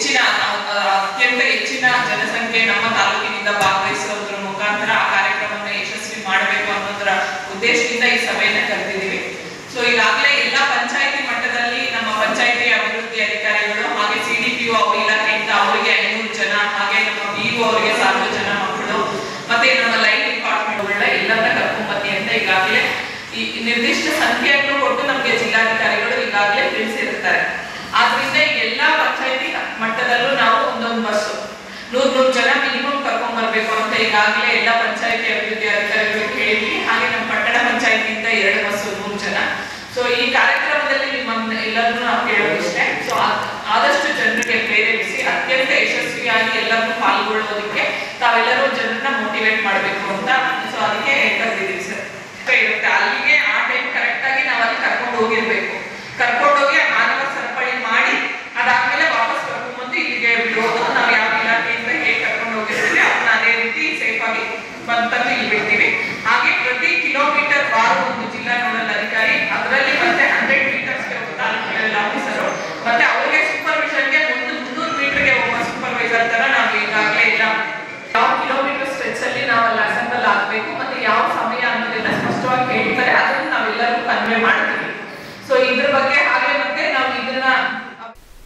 S8: ಅತ್ಯಂತ ಹೆಚ್ಚಿನ ಜನಸಂಖ್ಯೆ ನಮ್ಮ ತಾಲೂಕಿನಿಂದ ಭಾಗವಹಿಸುವುದರ ಮುಖಾಂತರ ಆ ಕಾರ್ಯಕ್ರಮವನ್ನು ಯಶಸ್ವಿ ಮಾಡಬೇಕು ಅನ್ನೋದರ ಉದ್ದೇಶದಿಂದ ಈ ಸಭೆಯನ್ನು ಕರೆದಿದ್ದೀವಿ. ಸೊ ಈಗಾಗಲೇ ಎಲ್ಲ ಪಂಚಾಯಿತಿ ಮಟ್ಟದಲ್ಲಿ ನಮ್ಮ ಪಂಚಾಯಿತಿ ಅಭಿವೃದ್ಧಿ ಅಧಿಕಾರಿಗಳು ಹಾಗೆ CDPO ಇಲಾಖೆಯಿಂದ ಅವರಿಗೆ 500 ಜನ, ಹಾಗೆ ನಮ್ಮ BO ಅವರಿಗೆ 1000 ಜನ ಮಕ್ಕಳು, ಮತ್ತೆ ನಮ್ಮ ಲೈನ್ ಡಿಪಾರ್ಟ್ಮೆಂಟ್ಗಳ ಎಲ್ಲರನ್ನ ಕರ್ಕೊಂಡ್ ಬನ್ನಿ ಅಂತ ಈಗಾಗಲೇ ಈ ನಿರ್ದಿಷ್ಟ ಸಂಖ್ಯೆಯನ್ನು ಕೊಟ್ಟು ನಮಗೆ ಜಿಲ್ಲಾಧಿಕಾರಿಗಳು ಈಗಾಗಲೇ ತಿಳಿಸಿರ್ತಾರೆ. ಆದ್ರಿಂದ ಎಲ್ಲಾ ಪಂಚಾಯಿತಿ ಮಟ್ಟದಲ್ಲೂ ನಾವು ಒಂದೊಂದು ಬಸ್ 100 ಜನ ಮಿನಿಮಮ್ ಕರ್ಕೊಂಡ್ ಬರ್ಬೇಕು ಅಂತ ಈಗಾಗಲೇ ಎಲ್ಲ ಪಂಚಾಯಿತಿ ಅಭಿವೃದ್ಧಿ ಅಧಿಕಾರಿಗಳಿಗೆ ಹೇಳಿದ್ವಿ. ಹಾಗೆ ನಮ್ಮ ಪಟ್ಟಣ ಪಂಚಾಯಿತಿಯಿಂದ 2 ಬಸ್ 100 ಜನ. ಸೊ ಈ ಕಾರ್ಯಕ್ರಮದಲ್ಲಿ ಎಲ್ಲರನ್ನೂ ನಾವು ಕೇಳೋದಿಷ್ಟೇ, ಸೊ ಆದಷ್ಟು ಜನರಿಗೆ ಪ್ರೇರೇಪಿಸಿ ಅತ್ಯಂತ ಯಶಸ್ವಿಯಾಗಿ ಎಲ್ಲರನ್ನೂ ಪಾಲ್ಗೊಳ್ಳೋದಕ್ಕೆ ತಾವೆಲ್ಲರೂ ಜನರನ್ನ ಮೋಟಿವೇಟ್ ಮಾಡಬೇಕು ಅಂತ ಸೊ ಅದಕ್ಕೆ ಕರೆದಿದ್ದೀವಿ ಸರ್. ಇರುತ್ತೆ ಅಲ್ಲಿಗೆ ಆ ಟೈಮ್ ಕರೆಕ್ಟ್ ಆಗಿ ನಾವು ಅಲ್ಲಿ ಕರ್ಕೊಂಡು ಹೋಗಿರ್ಬೇಕು. ಕರ್ಕೊಂಡೋಗಿ ಮಾನವ ಸರಪಳಿ ಮಾಡಿ ಅದಾದ್ಮೇಲೆ ವಾಪಸ್ ಕರ್ಕೊಂಡ್ಬಂದು ಇಲ್ಲಿಗೆ ಬಿಡೋದು. ನಾವು ಯಾವ ಇಲಾಖೆಯಿಂದ ಹೇಗೆ ಕರ್ಕೊಂಡು ಹೋಗಿರ್ತೀವಿ ಅದನ್ನ ಅದೇ ರೀತಿ ಸೇಫ್ ಆಗಿ ಬಂದು ಇಲ್ಲಿ ಬಿಡ್ತೀವಿ. ಹಾಗೆ ಪ್ರತಿ ಕಿಲೋಮೀಟರ್ ವಾರ ಒಂದು ಜಿಲ್ಲಾ ನೋಡಲ್ ಅಧಿಕಾರಿ, ಅದರಲ್ಲಿ ಮತ್ತೆ 100 ಮೀಟರ್ಸ್ಗೆ ಒಬ್ಬ ತಾಲೂಕು ಲೆವೆಲ್ ಆಫೀಸರು, ಮತ್ತೆ ಅವರಿಗೆ ಸೂಪರ್ವಿಷನ್ಗೆ 300 ಮೀಟರ್ಗೆ ಒಬ್ಬ ಸೂಪರ್ವೈಸರ್ ತರ ನಾವು ಈಗಾಗಲೇ ಇಲ್ಲ ಯಾವ ಕಿಲೋಮೀಟರ್ ಸ್ಟ್ರೆಚ್ ಅಲ್ಲಿ ನಾವು ಅಲ್ಲಿ ಅಸೆಂಬಲ್ ಆಗಬೇಕು ಮತ್ತೆ ಯಾವ ಸಮಯ ಅನ್ನೋದನ್ನ ಸ್ಪಷ್ಟವಾಗಿ ಹೇಳ್ತಾರೆ. ಅದನ್ನು ನಾವೆಲ್ಲರೂ ಕನ್ವೆ ಮಾಡ್ತೀವಿ. ಸೊ ಇದ್ರ ಬಗ್ಗೆ ಹಾಗೆ ಮತ್ತೆ ನಾವು ಇದನ್ನ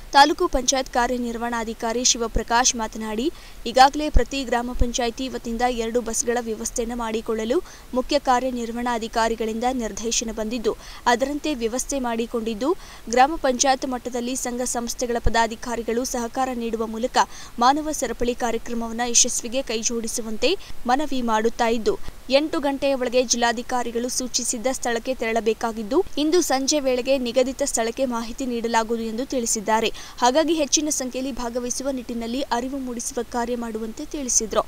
S2: ತಾಲೂಕು ಪಂಚಾಯತ್ ಕಾರ್ಯನಿರ್ವಹಣಾಧಿಕಾರಿ ಶಿವಪ್ರಕಾಶ್ ಮಾತನಾಡಿ, ಈಗಾಗಲೇ ಪ್ರತಿ ಗ್ರಾಮ ಪಂಚಾಯಿತಿ ವತಿಯಿಂದ 2 ಬಸ್ಗಳ ವ್ಯವಸ್ಥೆಯನ್ನು ಮಾಡಿಕೊಳ್ಳಲು ಮುಖ್ಯ ಕಾರ್ಯನಿರ್ವಹಣಾಧಿಕಾರಿಗಳಿಂದ ನಿರ್ದೇಶನ ಬಂದಿದ್ದು, ಅದರಂತೆ ವ್ಯವಸ್ಥೆ ಮಾಡಿಕೊಂಡಿದ್ದು, ಗ್ರಾಮ ಪಂಚಾಯತ್ ಮಟ್ಟದಲ್ಲಿ ಸಂಘ ಸಂಸ್ಥೆಗಳ ಪದಾಧಿಕಾರಿಗಳು ಸಹಕಾರ ನೀಡುವ ಮೂಲಕ ಮಾನವ ಸರಪಳಿ ಕಾರ್ಯಕ್ರಮವನ್ನು ಯಶಸ್ವಿಗೆ ಕೈಜೋಡಿಸುವಂತೆ ಮನವಿ ಮಾಡುತ್ತಾ ಇದ್ದು, 8 ಗಂಟೆಯ ಒಳಗೆ ಜಿಲ್ಲಾಧಿಕಾರಿಗಳು ಸೂಚಿಸಿದ್ದ ಸ್ಥಳಕ್ಕೆ ತೆರಳಬೇಕಾಗಿದ್ದು, ಇಂದು ಸಂಜೆ ವೇಳೆಗೆ ನಿಗದಿತ ಸ್ಥಳಕ್ಕೆ ಮಾಹಿತಿ ನೀಡಲಾಗುವುದು ಎಂದು ತಿಳಿಸಿದ್ದಾರೆ. ಹಾಗಾಗಿ ಹೆಚ್ಚಿನ ಸಂಖ್ಯೆಯಲ್ಲಿ ಭಾಗವಹಿಸುವ ನಿಟ್ಟಿನಲ್ಲಿ ಅರಿವು ಮೂಡಿಸುವ ಕಾರ್ಯ ಮಾಡುವಂತೆ ತಿಳಿಸಿದರು.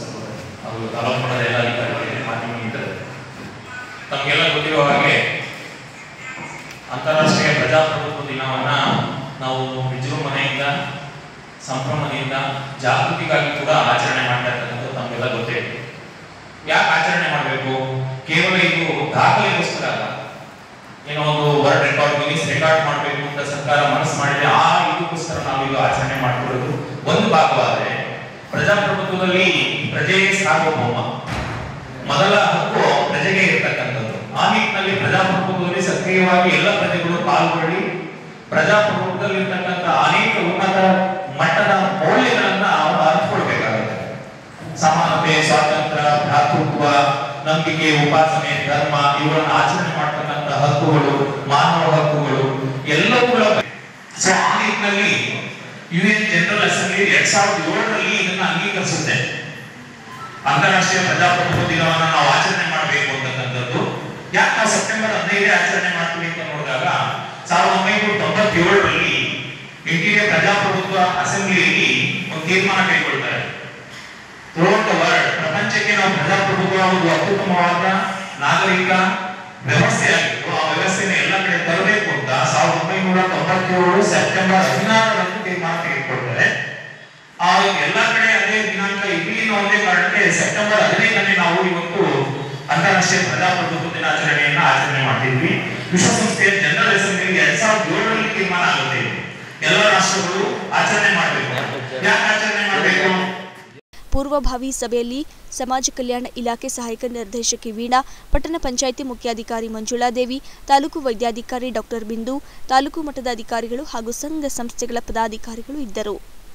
S9: ತಮಗೆಲ್ಲ ಗೊತ್ತಿರುವ ಹಾಗೆ ಅಂತಾರಾಷ್ಟ್ರೀಯ ಪ್ರಜಾಪ್ರಭುತ್ವ ದಿನವನ್ನ ನಾವು ವಿಜೃಂಭಣೆಯಿಂದ ಸಂಭ್ರಮದಿಂದ ಜಾಗೃತಿಗಾಗಿ ಕೂಡ ಆಚರಣೆ ಮಾಡ್ತಾ ಇರ್ತಕ್ಕಂಥದ್ದು ತಮಗೆಲ್ಲ ಗೊತ್ತಿದೆ. ಯಾಕೆ ಆಚರಣೆ ಮಾಡಬೇಕು? ಕೇವಲ ಇದು ದಾಖಲೆಗೋಸ್ಕರ ಅಲ್ಲ, ಏನೋ ಒಂದು ವರ್ಲ್ಡ್ ರೆಕಾರ್ಡ್ ಗಿನ್ನಿಸ್ ರೆಕಾರ್ಡ್ ಮಾಡಬೇಕು ಅಂತ ಸರ್ಕಾರ ಮನಸ್ಸು ಮಾಡಿದ್ರೆ ಇದಕ್ಕೋಸ್ಕರ ನಾವು ಇದು ಆಚರಣೆ ಮಾಡಿಕೊಳ್ಳೋದು ಒಂದು ಭಾಗವಾದರೆ, ಪ್ರಜಾಪ್ರಭುತ್ವದಲ್ಲಿ ಪ್ರಜೆಯೇ ಸಾರ್ವಭೌಮ, ಮೊದಲ ಹಕ್ಕು ಪ್ರಜೆಗೆ ಇರತಕ್ಕಂಥದ್ದು. ಆ ನಿಟ್ಟಿನಲ್ಲಿ ಪ್ರಜಾಪ್ರಭುತ್ವದಲ್ಲಿ ಸಕ್ರಿಯವಾಗಿ ಎಲ್ಲ ಪ್ರಜೆಗಳು ಪಾಲ್ಗೊಳ್ಳಿ ಪ್ರಜಾಪ್ರಭುತ್ವದಲ್ಲಿ ಇರ್ತಕ್ಕಂಥ ಅನೇಕ ಉನ್ನತ ಮಟ್ಟದ ಮೌಲ್ಯಗಳನ್ನ ಅವರು ಅರ್ಥಕೊಳ್ಬೇಕಾಗುತ್ತೆ. ಸಮಾನತೆ, ಸ್ವಾತಂತ್ರ್ಯ, ಭ್ರಾತೃತ್ವ, ನಂಬಿಕೆ, ಉಪಾಸನೆ, ಧರ್ಮ ಇವುಗಳನ್ನು ಆಚರಣೆ ಮಾಡತಕ್ಕಂಥ ಹಕ್ಕುಗಳು, ಮಾನವ ಹಕ್ಕುಗಳು ಎಲ್ಲವುಗಳ ಸೊ ಆ ನಿಟ್ಟಿನಲ್ಲಿ ಯುಎನ್ ಜನರಲ್ ಅಸೆಂಬ್ಲಿ 2007ರಲ್ಲಿ ಇದನ್ನು ಅಂಗೀಕರಿಸುತ್ತೆ. ಅಂತಾರಾಷ್ಟ್ರೀಯ ಪ್ರಜಾಪ್ರಭುತ್ವ ದಿನವನ್ನು ನಾವು ಆಚರಣೆ ಮಾಡಬೇಕು ಅಂತಕ್ಕಂಥದ್ದು. ಯಾಕೆ ನಾವು ಸೆಪ್ಟೆಂಬರ್ 15 ಆಚರಣೆ ಮಾಡ್ತೀವಿ ಅಂತ ನೋಡಿದಾಗ 1997ರಲ್ಲಿ ಇಂಡಿಯಾ ಪ್ರಜಾಪ್ರಭುತ್ವ ಅಸೆಂಬ್ಲಿಯಲ್ಲಿ ಒಂದು ತೀರ್ಮಾನ ಕೈಗೊಳ್ತಾರೆ. ಥ್ರೂಔಟ್ ದ ವರ್ಲ್ಡ್, ಪ್ರಪಂಚಕ್ಕೆ ನಾವು ಪ್ರಜಾಪ್ರಭುತ್ವ ಒಂದು ಅತ್ಯುತ್ತಮವಾದ ನಾಗರಿಕ ವ್ಯವಸ್ಥೆ ಆಗಿತ್ತು, ಆ ವ್ಯವಸ್ಥೆನ ಎಲ್ಲ ಕಡೆ ತರಬೇಕು ಅಂತ 1997 ಸೆಪ್ಟೆಂಬರ್ 16ರಂದು ತೀರ್ಮಾನ ತೆಗೆದುಕೊಳ್ತಾರೆ. ಆ ಎಲ್ಲ ಕಡೆ ಅದೇ ದಿನಾಂಕ ಇಲ್ಲಿನ ಒಂದೇ ಕಾರಣಕ್ಕೆ ಸೆಪ್ಟೆಂಬರ್ 15ನೇ ನಾವು ಇವತ್ತು ಅಂತಾರಾಷ್ಟ್ರೀಯ ಪ್ರಜಾಪ್ರಭುತ್ವ ದಿನಾಚರಣೆಯನ್ನ ಆಚರಣೆ ಮಾಡ್ತಿದ್ವಿ. ವಿಶ್ವಸಂಸ್ಥೆಯ ಜನರಲ್ ಅಸೆಂಬ್ಲಿ 2007ರಲ್ಲಿ ತೀರ್ಮಾನ ಆಗುತ್ತೆ, ಎಲ್ಲ ರಾಷ್ಟ್ರಗಳು ಆಚರಣೆ ಮಾಡಬೇಕು. ಯಾಕೆ ಆಚರಣೆ ಮಾಡಬೇಕು?
S2: ಪೂರ್ವಭಾವಿ ಸಭೆಯಲ್ಲಿ ಸಮಾಜ ಕಲ್ಯಾಣ ಇಲಾಖೆ ಸಹಾಯಕ ನಿರ್ದೇಶಕಿ ವೀಣಾ, ಪಟ್ಟಣ ಪಂಚಾಯಿತಿ ಮುಖ್ಯಾಧಿಕಾರಿ ಮಂಜುಳಾದೇವಿ, ತಾಲೂಕು ವೈದ್ಯಾಧಿಕಾರಿ ಡಾಕ್ಟರ್ ಬಿಂದು, ತಾಲೂಕು ಮಟ್ಟದ ಅಧಿಕಾರಿಗಳು ಹಾಗೂ ಸಂಘ ಸಂಸ್ಥೆಗಳ ಪದಾಧಿಕಾರಿಗಳು ಇದ್ದರು.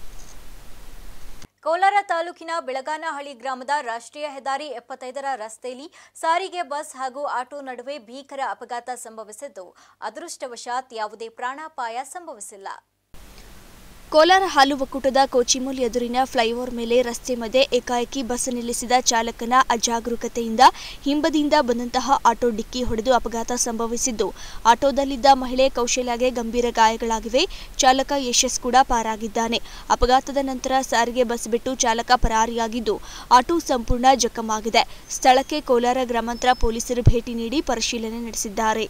S1: ಕೋಲಾರ ತಾಲೂಕಿನ ಬೆಳಗಾನಹಳ್ಳಿ ಗ್ರಾಮದ ರಾಷ್ಟ್ರೀಯ ಹೆದ್ದಾರಿ 75ರ ರಸ್ತೆಯಲ್ಲಿ ಸಾರಿಗೆ ಬಸ್ ಹಾಗೂ ಆಟೋ ನಡುವೆ ಭೀಕರ ಅಪಘಾತ ಸಂಭವಿಸಿದ್ದು, ಅದೃಷ್ಟವಶಾತ್ ಯಾವುದೇ ಪ್ರಾಣಾಪಾಯ ಸಂಭವಿಸಿಲ್ಲ.
S2: ಕೋಲಾರ ಹಾಲು ಒಕ್ಕೂಟದ ಕೋಚಿಮೂಲ್ ಎದುರಿನ ಫ್ಲೈಓವರ್ ಮೇಲೆ ರಸ್ತೆ ಮಧ್ಯೆ ಏಕಾಏಕಿ ಬಸ್ ನಿಲ್ಲಿಸಿದ ಚಾಲಕನ ಅಜಾಗರೂಕತೆಯಿಂದ ಹಿಂಬದಿಯಿಂದ ಬಂದಂತಹ ಆಟೋ ಡಿಕ್ಕಿ ಹೊಡೆದು ಅಪಘಾತ ಸಂಭವಿಸಿದ್ದು, ಆಟೋದಲ್ಲಿದ್ದ ಮಹಿಳೆ ಕೌಶಲ್ಯಗೆ ಗಂಭೀರ ಗಾಯಗಳಾಗಿವೆ. ಚಾಲಕ ಯಶಸ್ ಕೂಡ ಪಾರಾಗಿದ್ದಾನೆ. ಅಪಘಾತದ ನಂತರ ಸಾರಿಗೆ ಬಸ್ ಬಿಟ್ಟು ಚಾಲಕ ಪರಾರಿಯಾಗಿದ್ದು, ಆಟೋ ಸಂಪೂರ್ಣ ಜಖಮಾಗಿದೆ. ಸ್ಥಳಕ್ಕೆ ಕೋಲಾರ ಗ್ರಾಮಾಂತರ ಪೊಲೀಸರು ಭೇಟಿ ನೀಡಿ ಪರಿಶೀಲನೆ ನಡೆಸಿದ್ದಾರೆ.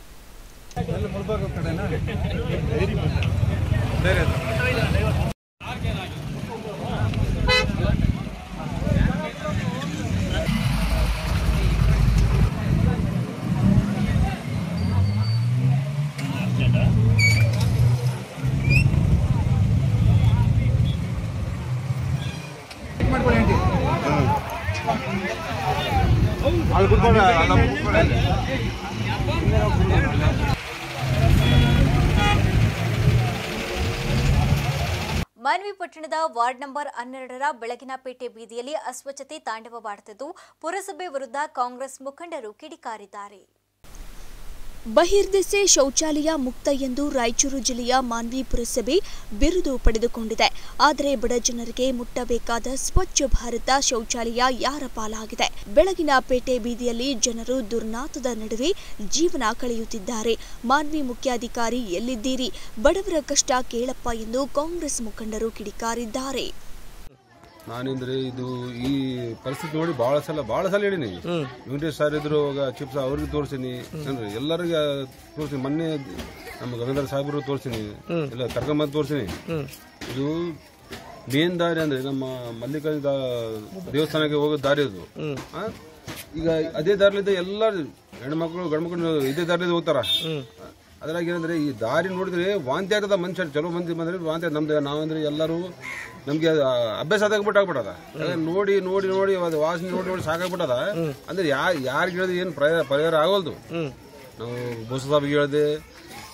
S1: ಮಾನ್ವಿ ಪಟ್ಟಣದ ವಾರ್ಡ್ ನಂಬರ್ 12ರ ಬೆಳಗಿನಪೇಟೆ ಬೀದಿಯಲ್ಲಿ ಅಸ್ವಚ್ಛತೆ ತಾಂಡವವಾಡುತ್ತಿದ್ದು, ಪುರಸಭೆ ವಿರುದ್ಧ ಕಾಂಗ್ರೆಸ್ ಮುಖಂಡರು ಕಿಡಿಕಾರಿದ್ದಾರೆ.
S2: ಬಹಿರ್ದೆಸೆ ಶೌಚಾಲಯ ಮುಕ್ತ ಎಂದು ರಾಯಚೂರು ಜಿಲ್ಲೆಯ ಮಾನ್ವಿ ಪುರಸಭೆ ಬಿರುದು ಪಡೆದುಕೊಂಡಿದೆ. ಆದರೆ ಬಡ ಜನರಿಗೆ ಮುಟ್ಟಬೇಕಾದ ಸ್ವಚ್ಛ ಭಾರತ ಶೌಚಾಲಯ ಯಾರ ಪಾಲಾಗಿದೆ? ಬೆಳಗಿನಪೇಟೆ ಬೀದಿಯಲ್ಲಿ ಜನರು ದುರ್ನಾತದ ನಡುವೆ ಜೀವನ ಕಳೆಯುತ್ತಿದ್ದಾರೆ. ಮಾನ್ವಿ ಮುಖ್ಯಾಧಿಕಾರಿ ಎಲ್ಲಿದ್ದೀರಿ? ಬಡವರ ಕಷ್ಟ ಕೇಳಪ್ಪ ಎಂದು ಕಾಂಗ್ರೆಸ್ ಮುಖಂಡರು ಕಿಡಿಕಾರಿದ್ದಾರೆ.
S3: ನಾನೆಂದ್ರೆ ಇದು ಈ ಪರಿಸ್ಥಿತಿ ನೋಡಿ ಬಹಳ ಸಲ ಹೇಳಿನಿ. ವೆಂಕಟೇಶ್ ಸರ್ ಇದ್ರು ಚಿಪ್ಸ್ ಅವ್ರಿಗೆ ತೋರಿಸಿನಿ, ಎಲ್ಲರಿಗೆ ತೋರಿಸಿ. ಮೊನ್ನೆ ನಮ್ಮ ಗಂಗಾಧರ ಸಾಹೇಬರು ತೋರಿಸಿನಿ, ಎಲ್ಲ ಕರ್ಕೊಂಬಂದು ತೋರಿಸಿನಿ. ಇದು ಮೇನ್ ದಾರಿ ಅಂದ್ರೆ ನಮ್ಮ ಮಲ್ಲಿಕಾರ್ಜುನ ದೇವಸ್ಥಾನಕ್ಕೆ ಹೋಗೋ ದಾರಿ ಅದು. ಈಗ ಅದೇ ದಾರಿಲಿದ್ದ ಎಲ್ಲ ಹೆಣ್ಮಕ್ಳು ಗಂಡ್ಮಕ್ಳು ಇದೇ ದಾರಿಲಿದ್ದ ಹೋಗ್ತಾರ. ಅದ್ರಾಗ ಏನಂದ್ರೆ ಈ ದಾರಿ ನೋಡಿದ್ರೆ ವಾಂತಿ ಆಗ್ತದ. ಮನುಷ್ಯ ಚಲೋ ಮಂದಿ ಬಂದ್ರೆ ವಾಂತಿ. ನಮ್ದು ನಾವಂದ್ರೆ ಎಲ್ಲರೂ ನಮ್ಗೆ ಅಭ್ಯಾಸ ಆದಾಗ್ಬಿಟ್ಟಾಗ್ಬಿಟ್ಟದ. ನೋಡಿ ನೋಡಿ ನೋಡಿ ಅದು ವಾಸನೆ ನೋಡಿ ನೋಡಿ ಸಾಕಾಗ್ಬಿಟ್ಟದ. ಅಂದ್ರೆ ಯಾರಿಗೆ ಹೇಳಿದ್ರೆ ಏನು ಪರಿಹಾರ ಆಗೋಲ್ದು. ನಾವು ಬೋಸ ಸಾಬಿಗೆ ಹೇಳಿದೆ,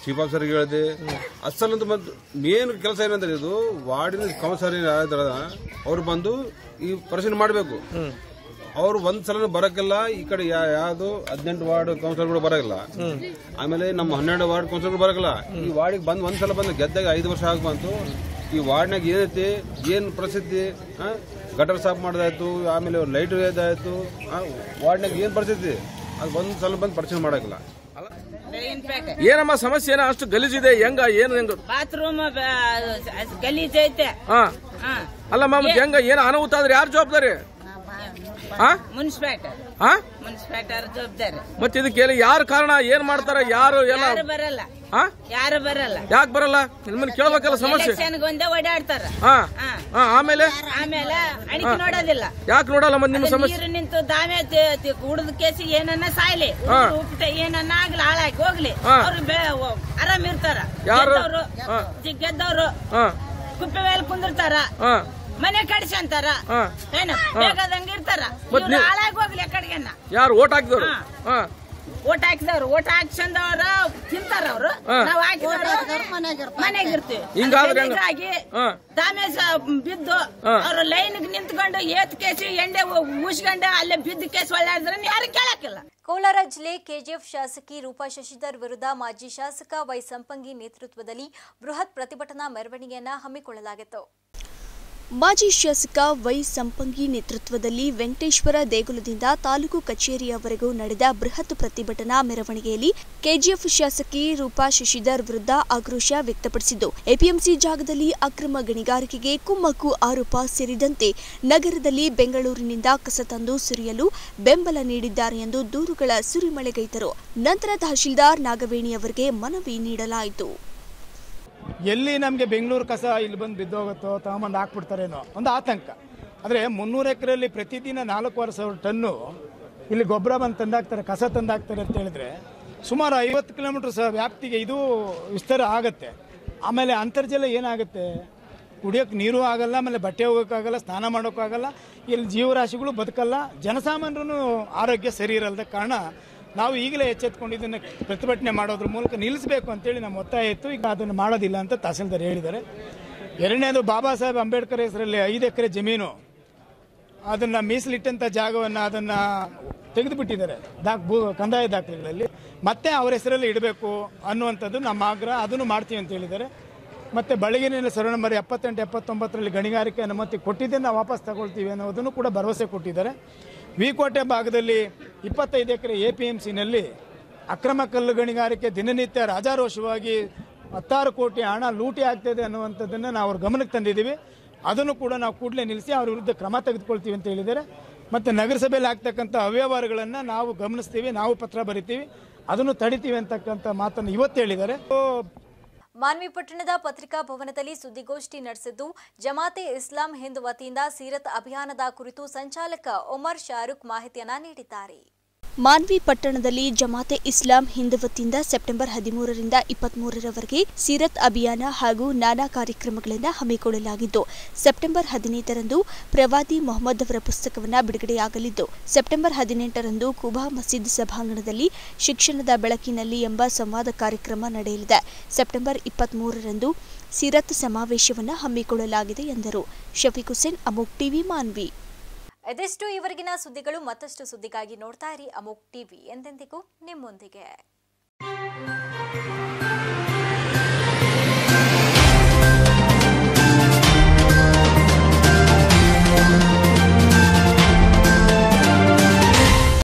S10: ಚೀಫ್ ಆಫೀಸರ್ಗೆ ಹೇಳಿದೆ. ಅಸಲಂತ ಮತ್ತು ಮೇನ್ ಕೆಲಸ ಏನಂದ್ರೆ ಇದು ವಾರ್ಡಿನ ಕೌನ್ಸರ್ ಅವ್ರು ಬಂದು ಈ ಪರಿಶೀಲನೆ ಮಾಡಬೇಕು. ಅವ್ರು ಒಂದ್ ಸಲ ಬರಕ್ಕಿಲ್ಲ. ಈ ಕಡೆ ಯಾವ್ದು 18 ವಾರ್ಡ್ ಕೌನ್ಸಿಲರ್ಗಳು ಬರಲ್ಲ. ಆಮೇಲೆ ನಮ್ಮ 12 ವಾರ್ಡ್ ಕೌನ್ಸಿಲರ್ಗಳು ಬರಲ್ಲ. ಈ ವಾರ್ಡಿಗೆ ಬಂದು ಒಂದ್ಸಲ ಬಂದು ಗೆದ್ದಾಗ 5 ವರ್ಷ ಆಗಿ ಬಂತು. ಈ ವಾರ್ಡ್ನಾಗ ಏನೈತಿ, ಏನ್ ಪರಿಸ್ಥಿತಿ, ಗಟರ್ ಸಾಫ್ ಮಾಡೋದಾಯ್ತು, ಆಮೇಲೆ ಲೈಟ್ ಇದಾಯ್ತು, ವಾರ್ಡ್ನಾಗ ಏನ್ ಪರಿಸ್ಥಿತಿ, ಅದು ಒಂದ್ಸಲ ಬಂದು ಪರಿಶೀಲನೆ ಮಾಡಕ್ಕಿಲ್ಲ.
S11: ಏನಮ್ಮ ಸಮಸ್ಯೆ ಏನೋ ಅಷ್ಟು ಗಲೀಜಿದೆ, ಹೆಂಗ ಏನು
S12: ಬಾತ್ರೂಮ್ ಗಲೀಜ್ ಐತೆ.
S11: ಅಲ್ಲ ಮ್ಯಾಮ್, ಹೆಂಗ ಏನು ಅನಾಹುತ ಆದ್ರೆ ಯಾರು ಜವಾಬ್ದಾರಿ?
S12: ಮುನ್ಸಿಪಾಲ್ಟರ್ ಜವಾಬ್ದಾರಿ.
S11: ಮತ್ತೆ ಇದಕ್ಕೆ ಯಾರು ಕಾರಣ, ಏನ್ ಮಾಡ್ತಾರ, ಯಾರು ಎಲ್ಲ
S12: ಬರಲ್ಲ, ಯಾರು ಬರಲ್ಲ.
S11: ಯಾಕೆ ಬರಲ್ಲ? ನಿಮ್ಮನ್ನ ಕೇಳ್ಬೇಕಲ್ಲ ಸಮಸ್ಯೆ.
S12: ಒಂದೇ ಓಡಾಡ್ತಾರ.
S11: ಆಮೇಲೆ
S12: ಅಣಿಕೆ ನೋಡೋದಿಲ್ಲ.
S11: ಯಾಕೆ ನೋಡಲ್ಲ? ಮತ್ತೆ ನಿಮ್ಮ ಸಮಸ್ಯೆ
S12: ನೀರು ನಿಂತು ದಾಮೆ ಕುಡಿದ ಕೇಸಿ ಏನನ್ನ ಸಾಯ್ಲಿ, ಉಪ್ಪಿಟ ಏನನ್ನ ಆಗ್ಲಿ, ಹಾಳಾಗಿ ಹೋಗ್ಲಿ, ಅವ್ರು ಆರಾಮ್ ಇರ್ತಾರ. ಗೆದ್ದವ್ರು ಕುಪ್ಪೆ ಮೇಲೆ ಕುಂದಿರ್ತಾರ, ಮನೆ ಕಡಿಸಂತಾರ, ಏನು ಬೇಕಾದಂಗ ಇರ್ತಾರ. ಹಾಳಾಗಿ ಹೋಗ್ಲಿ ಕಡೆಗೆನ್ನ.
S11: ಯಾರು ಓಟ್ ಹಾಕಿದವ್ರು?
S12: ಓಟ್ ಹಾಕಿದವ್ರು, ಓಟ್ ಹಾಕ್ಸಂದವ್ರ ತಿಂತಾರ. ಅವ್ರು ನಾವ್ ಹಾಕಿದವ್ರು ಮನೆಗಿರ್ತೀವಿ. ಹಿಂಗಾಗಿ ದಾಮೇಶ ಬಿದ್ದು ಅವ್ರು ಲೈನ್ ನಿಂತ್ಕೊಂಡು ಏತ್ ಕೇಸಿ ಎಂಡೆ ಉಸ್ಕೊಂಡು ಅಲ್ಲೇ ಬಿದ್ದು ಕೇಸ್ ಒಳ್ಳೆದ್ರೆ ಯಾರು ಕೇಳಕ್ಕಿಲ್ಲ.
S1: ಕೋಲಾರ ಜಿಲ್ಲೆ ಕೆಜಿಎಫ್ ಶಾಸಕಿ ರೂಪಾ ಶಶಿಧರ್ ವಿರುದ್ಧ ಮಾಜಿ ಶಾಸಕ ವೈ ಸಂಪಂಗಿ ನೇತೃತ್ವದಲ್ಲಿ ಬೃಹತ್ ಪ್ರತಿಭಟನಾ ಮೆರವಣಿಗೆಯನ್ನು ಹಮ್ಮಿಕೊಳ್ಳಲಾಗಿತ್ತು.
S2: ಮಾಜಿ ಶಾಸಕ ವೈ ಸಂಪಂಗಿ ನೇತೃತ್ವದಲ್ಲಿ ವೆಂಕಟೇಶ್ವರ ದೇಗುಲದಿಂದ ತಾಲೂಕು ಕಚೇರಿಯವರೆಗೂ ನಡೆದ ಬೃಹತ್ ಪ್ರತಿಭಟನಾ ಮೆರವಣಿಗೆಯಲ್ಲಿ ಕೆಜಿಎಫ್ ಶಾಸಕಿ ರೂಪಾ ಶಶಿಧರ್ ವಿರುದ್ಧ ಆಕ್ರೋಶ ವ್ಯಕ್ತಪಡಿಸಿದ್ದು, ಎಪಿಎಂಸಿ ಜಾಗದಲ್ಲಿ ಅಕ್ರಮ ಗಣಿಗಾರಿಕೆಗೆ ಕುಮ್ಮಕ್ಕು ಆರೋಪ ಸೇರಿದಂತೆ ನಗರದಲ್ಲಿ ಬೆಂಗಳೂರಿನಿಂದ ಕಸ ತಂದು ಸುರಿಯಲು ಬೆಂಬಲ ನೀಡಿದ್ದಾರೆ ಎಂದು ದೂರುಗಳ ಸುರಿಮಳೆಗೈದರು. ನಂತರ ತಹಶೀಲ್ದಾರ್ ನಾಗವೇಣಿ ಅವರಿಗೆ ಮನವಿ ನೀಡಲಾಯಿತು.
S13: ಎಲ್ಲಿ ನಮಗೆ ಬೆಂಗಳೂರು ಕಸ ಇಲ್ಲಿ ಬಂದು ಬಿದ್ದೋಗುತ್ತೋ, ತಗೊಂಬಂದು ಹಾಕ್ಬಿಡ್ತಾರೇನೋ ಒಂದು ಆತಂಕ. ಆದರೆ 300 ಎಕರೆಯಲ್ಲಿ ಪ್ರತಿದಿನ 4,500 ಟನ್ನು ಇಲ್ಲಿ ಗೊಬ್ಬರ ಬಂದು ತಂದಾಕ್ತಾರೆ, ಕಸ ತಂದಾಕ್ತಾರೆ ಅಂತ ಹೇಳಿದ್ರೆ ಸುಮಾರು 50 ಕಿಲೋಮೀಟರ್ ವ್ಯಾಪ್ತಿಗೆ ಇದು ವಿಸ್ತಾರ ಆಗುತ್ತೆ. ಆಮೇಲೆ ಅಂತರ್ಜಲ ಏನಾಗುತ್ತೆ, ಕುಡಿಯೋಕ್ಕೆ ನೀರು ಆಗಲ್ಲ, ಆಮೇಲೆ ಬಟ್ಟೆ ಹೋಗೋಕ್ಕಾಗಲ್ಲ, ಸ್ನಾನ ಮಾಡೋಕ್ಕಾಗಲ್ಲ, ಇಲ್ಲಿ ಜೀವರಾಶಿಗಳು ಬದುಕಲ್ಲ, ಜನಸಾಮಾನ್ಯರು ಆರೋಗ್ಯ ಸರಿ ಇರಲ್ದ ಕಾರಣ ನಾವು ಈಗಲೇ ಎಚ್ಚೆತ್ಕೊಂಡು ಇದನ್ನು ಪ್ರತಿಭಟನೆ ಮಾಡೋದ್ರ ಮೂಲಕ ನಿಲ್ಲಿಸಬೇಕು ಅಂತೇಳಿ ನಮ್ಮ ಒತ್ತಾಯ ಇತ್ತು. ಈಗ ಅದನ್ನು ಮಾಡೋದಿಲ್ಲ ಅಂತ ತಹಸೀಲ್ದಾರ್ ಹೇಳಿದ್ದಾರೆ. ಎರಡನೇದು, ಬಾಬಾ ಸಾಹೇಬ್ ಅಂಬೇಡ್ಕರ್ ಹೆಸರಲ್ಲಿ 5 ಎಕರೆ ಜಮೀನು ಅದನ್ನು ಮೀಸಲಿಟ್ಟಂಥ ಜಾಗವನ್ನು ಅದನ್ನು ತೆಗೆದುಬಿಟ್ಟಿದ್ದಾರೆ ಕಂದಾಯ ದಾಖಲೆಗಳಲ್ಲಿ. ಮತ್ತೆ ಅವರ ಹೆಸರಲ್ಲಿ ಇಡಬೇಕು ಅನ್ನುವಂಥದ್ದು ನಮ್ಮ ಆಗ್ರಹ. ಅದನ್ನು ಮಾಡ್ತೀವಿ ಅಂತ ಹೇಳಿದ್ದಾರೆ. ಮತ್ತು ಬೆಳಗಿನ ಸರ್ವೆ ನಂಬರ್ 78, 79ರಲ್ಲಿ ಗಣಿಗಾರಿಕೆ ಅನುಮತಿ ಕೊಟ್ಟಿದ್ದನ್ನು ನಾವು ವಾಪಸ್ ತಗೊಳ್ತೀವಿ ಅನ್ನೋದನ್ನು ಕೂಡ ಭರವಸೆ ಕೊಟ್ಟಿದ್ದಾರೆ. ವಿಕೋಟೆ ಭಾಗದಲ್ಲಿ 25 ಎಕರೆ APMCನಲ್ಲಿ ಅಕ್ರಮ ಕಲ್ಲು ಗಣಿಗಾರಿಕೆ ದಿನನಿತ್ಯ ರಾಜಾರೋಷವಾಗಿ 10 ಕೋಟಿ ಹಣ ಲೂಟಿ ಆಗ್ತಾಯಿದೆ ಅನ್ನುವಂಥದ್ದನ್ನು ನಾವು ಅವ್ರ ಗಮನಕ್ಕೆ ತಂದಿದ್ದೀವಿ. ಅದನ್ನು ಕೂಡ ನಾವು ಕೂಡಲೇ ನಿಲ್ಲಿಸಿ ಅವ್ರ ವಿರುದ್ಧ ಕ್ರಮ ತೆಗೆದುಕೊಳ್ತೀವಿ ಅಂತ ಹೇಳಿದ್ದಾರೆ. ಮತ್ತು ನಗರಸಭೆಯಲ್ಲಿ ಆಗ್ತಕ್ಕಂಥ ಅವ್ಯವಹಾರಗಳನ್ನು ನಾವು ಗಮನಿಸ್ತೀವಿ, ನಾವು ಪತ್ರ ಬರಿತೀವಿ, ಅದನ್ನು ತಡಿತೀವಿ ಅಂತಕ್ಕಂಥ ಮಾತನ್ನು ಇವತ್ತು ಹೇಳಿದ್ದಾರೆ.
S1: ಮಾನ್ವಿ ಪಟ್ಟಣದ ಪತ್ರಿಕಾ ಭವನದಲ್ಲಿ ಸುದ್ದಿಗೋಷ್ಠಿ ನಡೆಸಿದ್ದು, ಜಮಾತೆ ಇಸ್ಲಾಂ ಹಿಂದ್ ವತಿಯಿಂದ ಸೀರತ್ ಅಭಿಯಾನದ ಕುರಿತು ಸಂಚಾಲಕ ಒಮರ್ ಶಾರುಖ್ ಮಾಹಿತಿಯನ್ನ ನೀಡಿದ್ದಾರೆ.
S2: ಮಾನ್ವಿ ಪಟ್ಟಣದಲ್ಲಿ ಜಮಾತೆ ಇಸ್ಲಾಂ ಹಿಂದ್ ವತಿಯಿಂದ ಸೆಪ್ಟೆಂಬರ್ 13ರಿಂದ 23ರವರೆಗೆ ಸೀರತ್ ಅಭಿಯಾನ ಹಾಗೂ ನಾನಾ ಕಾರ್ಯಕ್ರಮಗಳನ್ನು ಹಮ್ಮಿಕೊಳ್ಳಲಾಗಿದ್ದು, ಸೆಪ್ಟೆಂಬರ್ 15ರಂದು ಪ್ರವಾದಿ ಮೊಹಮ್ಮದ್ ಅವರ ಪುಸ್ತಕವನ್ನು ಬಿಡುಗಡೆಯಾಗಲಿದ್ದು, ಸೆಪ್ಟೆಂಬರ್ 18ರಂದು ಕುಬಾ ಮಸೀದ್ ಸಭಾಂಗಣದಲ್ಲಿ ಶಿಕ್ಷಣದ ಬೆಳಕಿನಲ್ಲಿ ಎಂಬ ಸಂವಾದ ಕಾರ್ಯಕ್ರಮ ನಡೆಯಲಿದೆ. ಸೆಪ್ಟೆಂಬರ್ 23ರಂದು ಸೀರತ್ ಸಮಾವೇಶವನ್ನು ಹಮ್ಮಿಕೊಳ್ಳಲಾಗಿದೆ ಎಂದರು. ಶಫೀಕ್ ಹುಸೇನ್, ಅಮೋಕ್ ಟಿವಿ, ಮಾನ್ವಿ.
S1: ಇದೆಷ್ಟು ಇವರೆಗಿನ ಸುದ್ದಿಗಳು. ಮತ್ತಷ್ಟು ಸುದ್ದಿಗಾಗಿ ನೋಡ್ತಾ ಇರಿ ಅಮೋಕ್ ಟಿವಿ, ಎಂದೆಂದಿಗೂ ನಿಮ್ಮೊಂದಿಗೆ.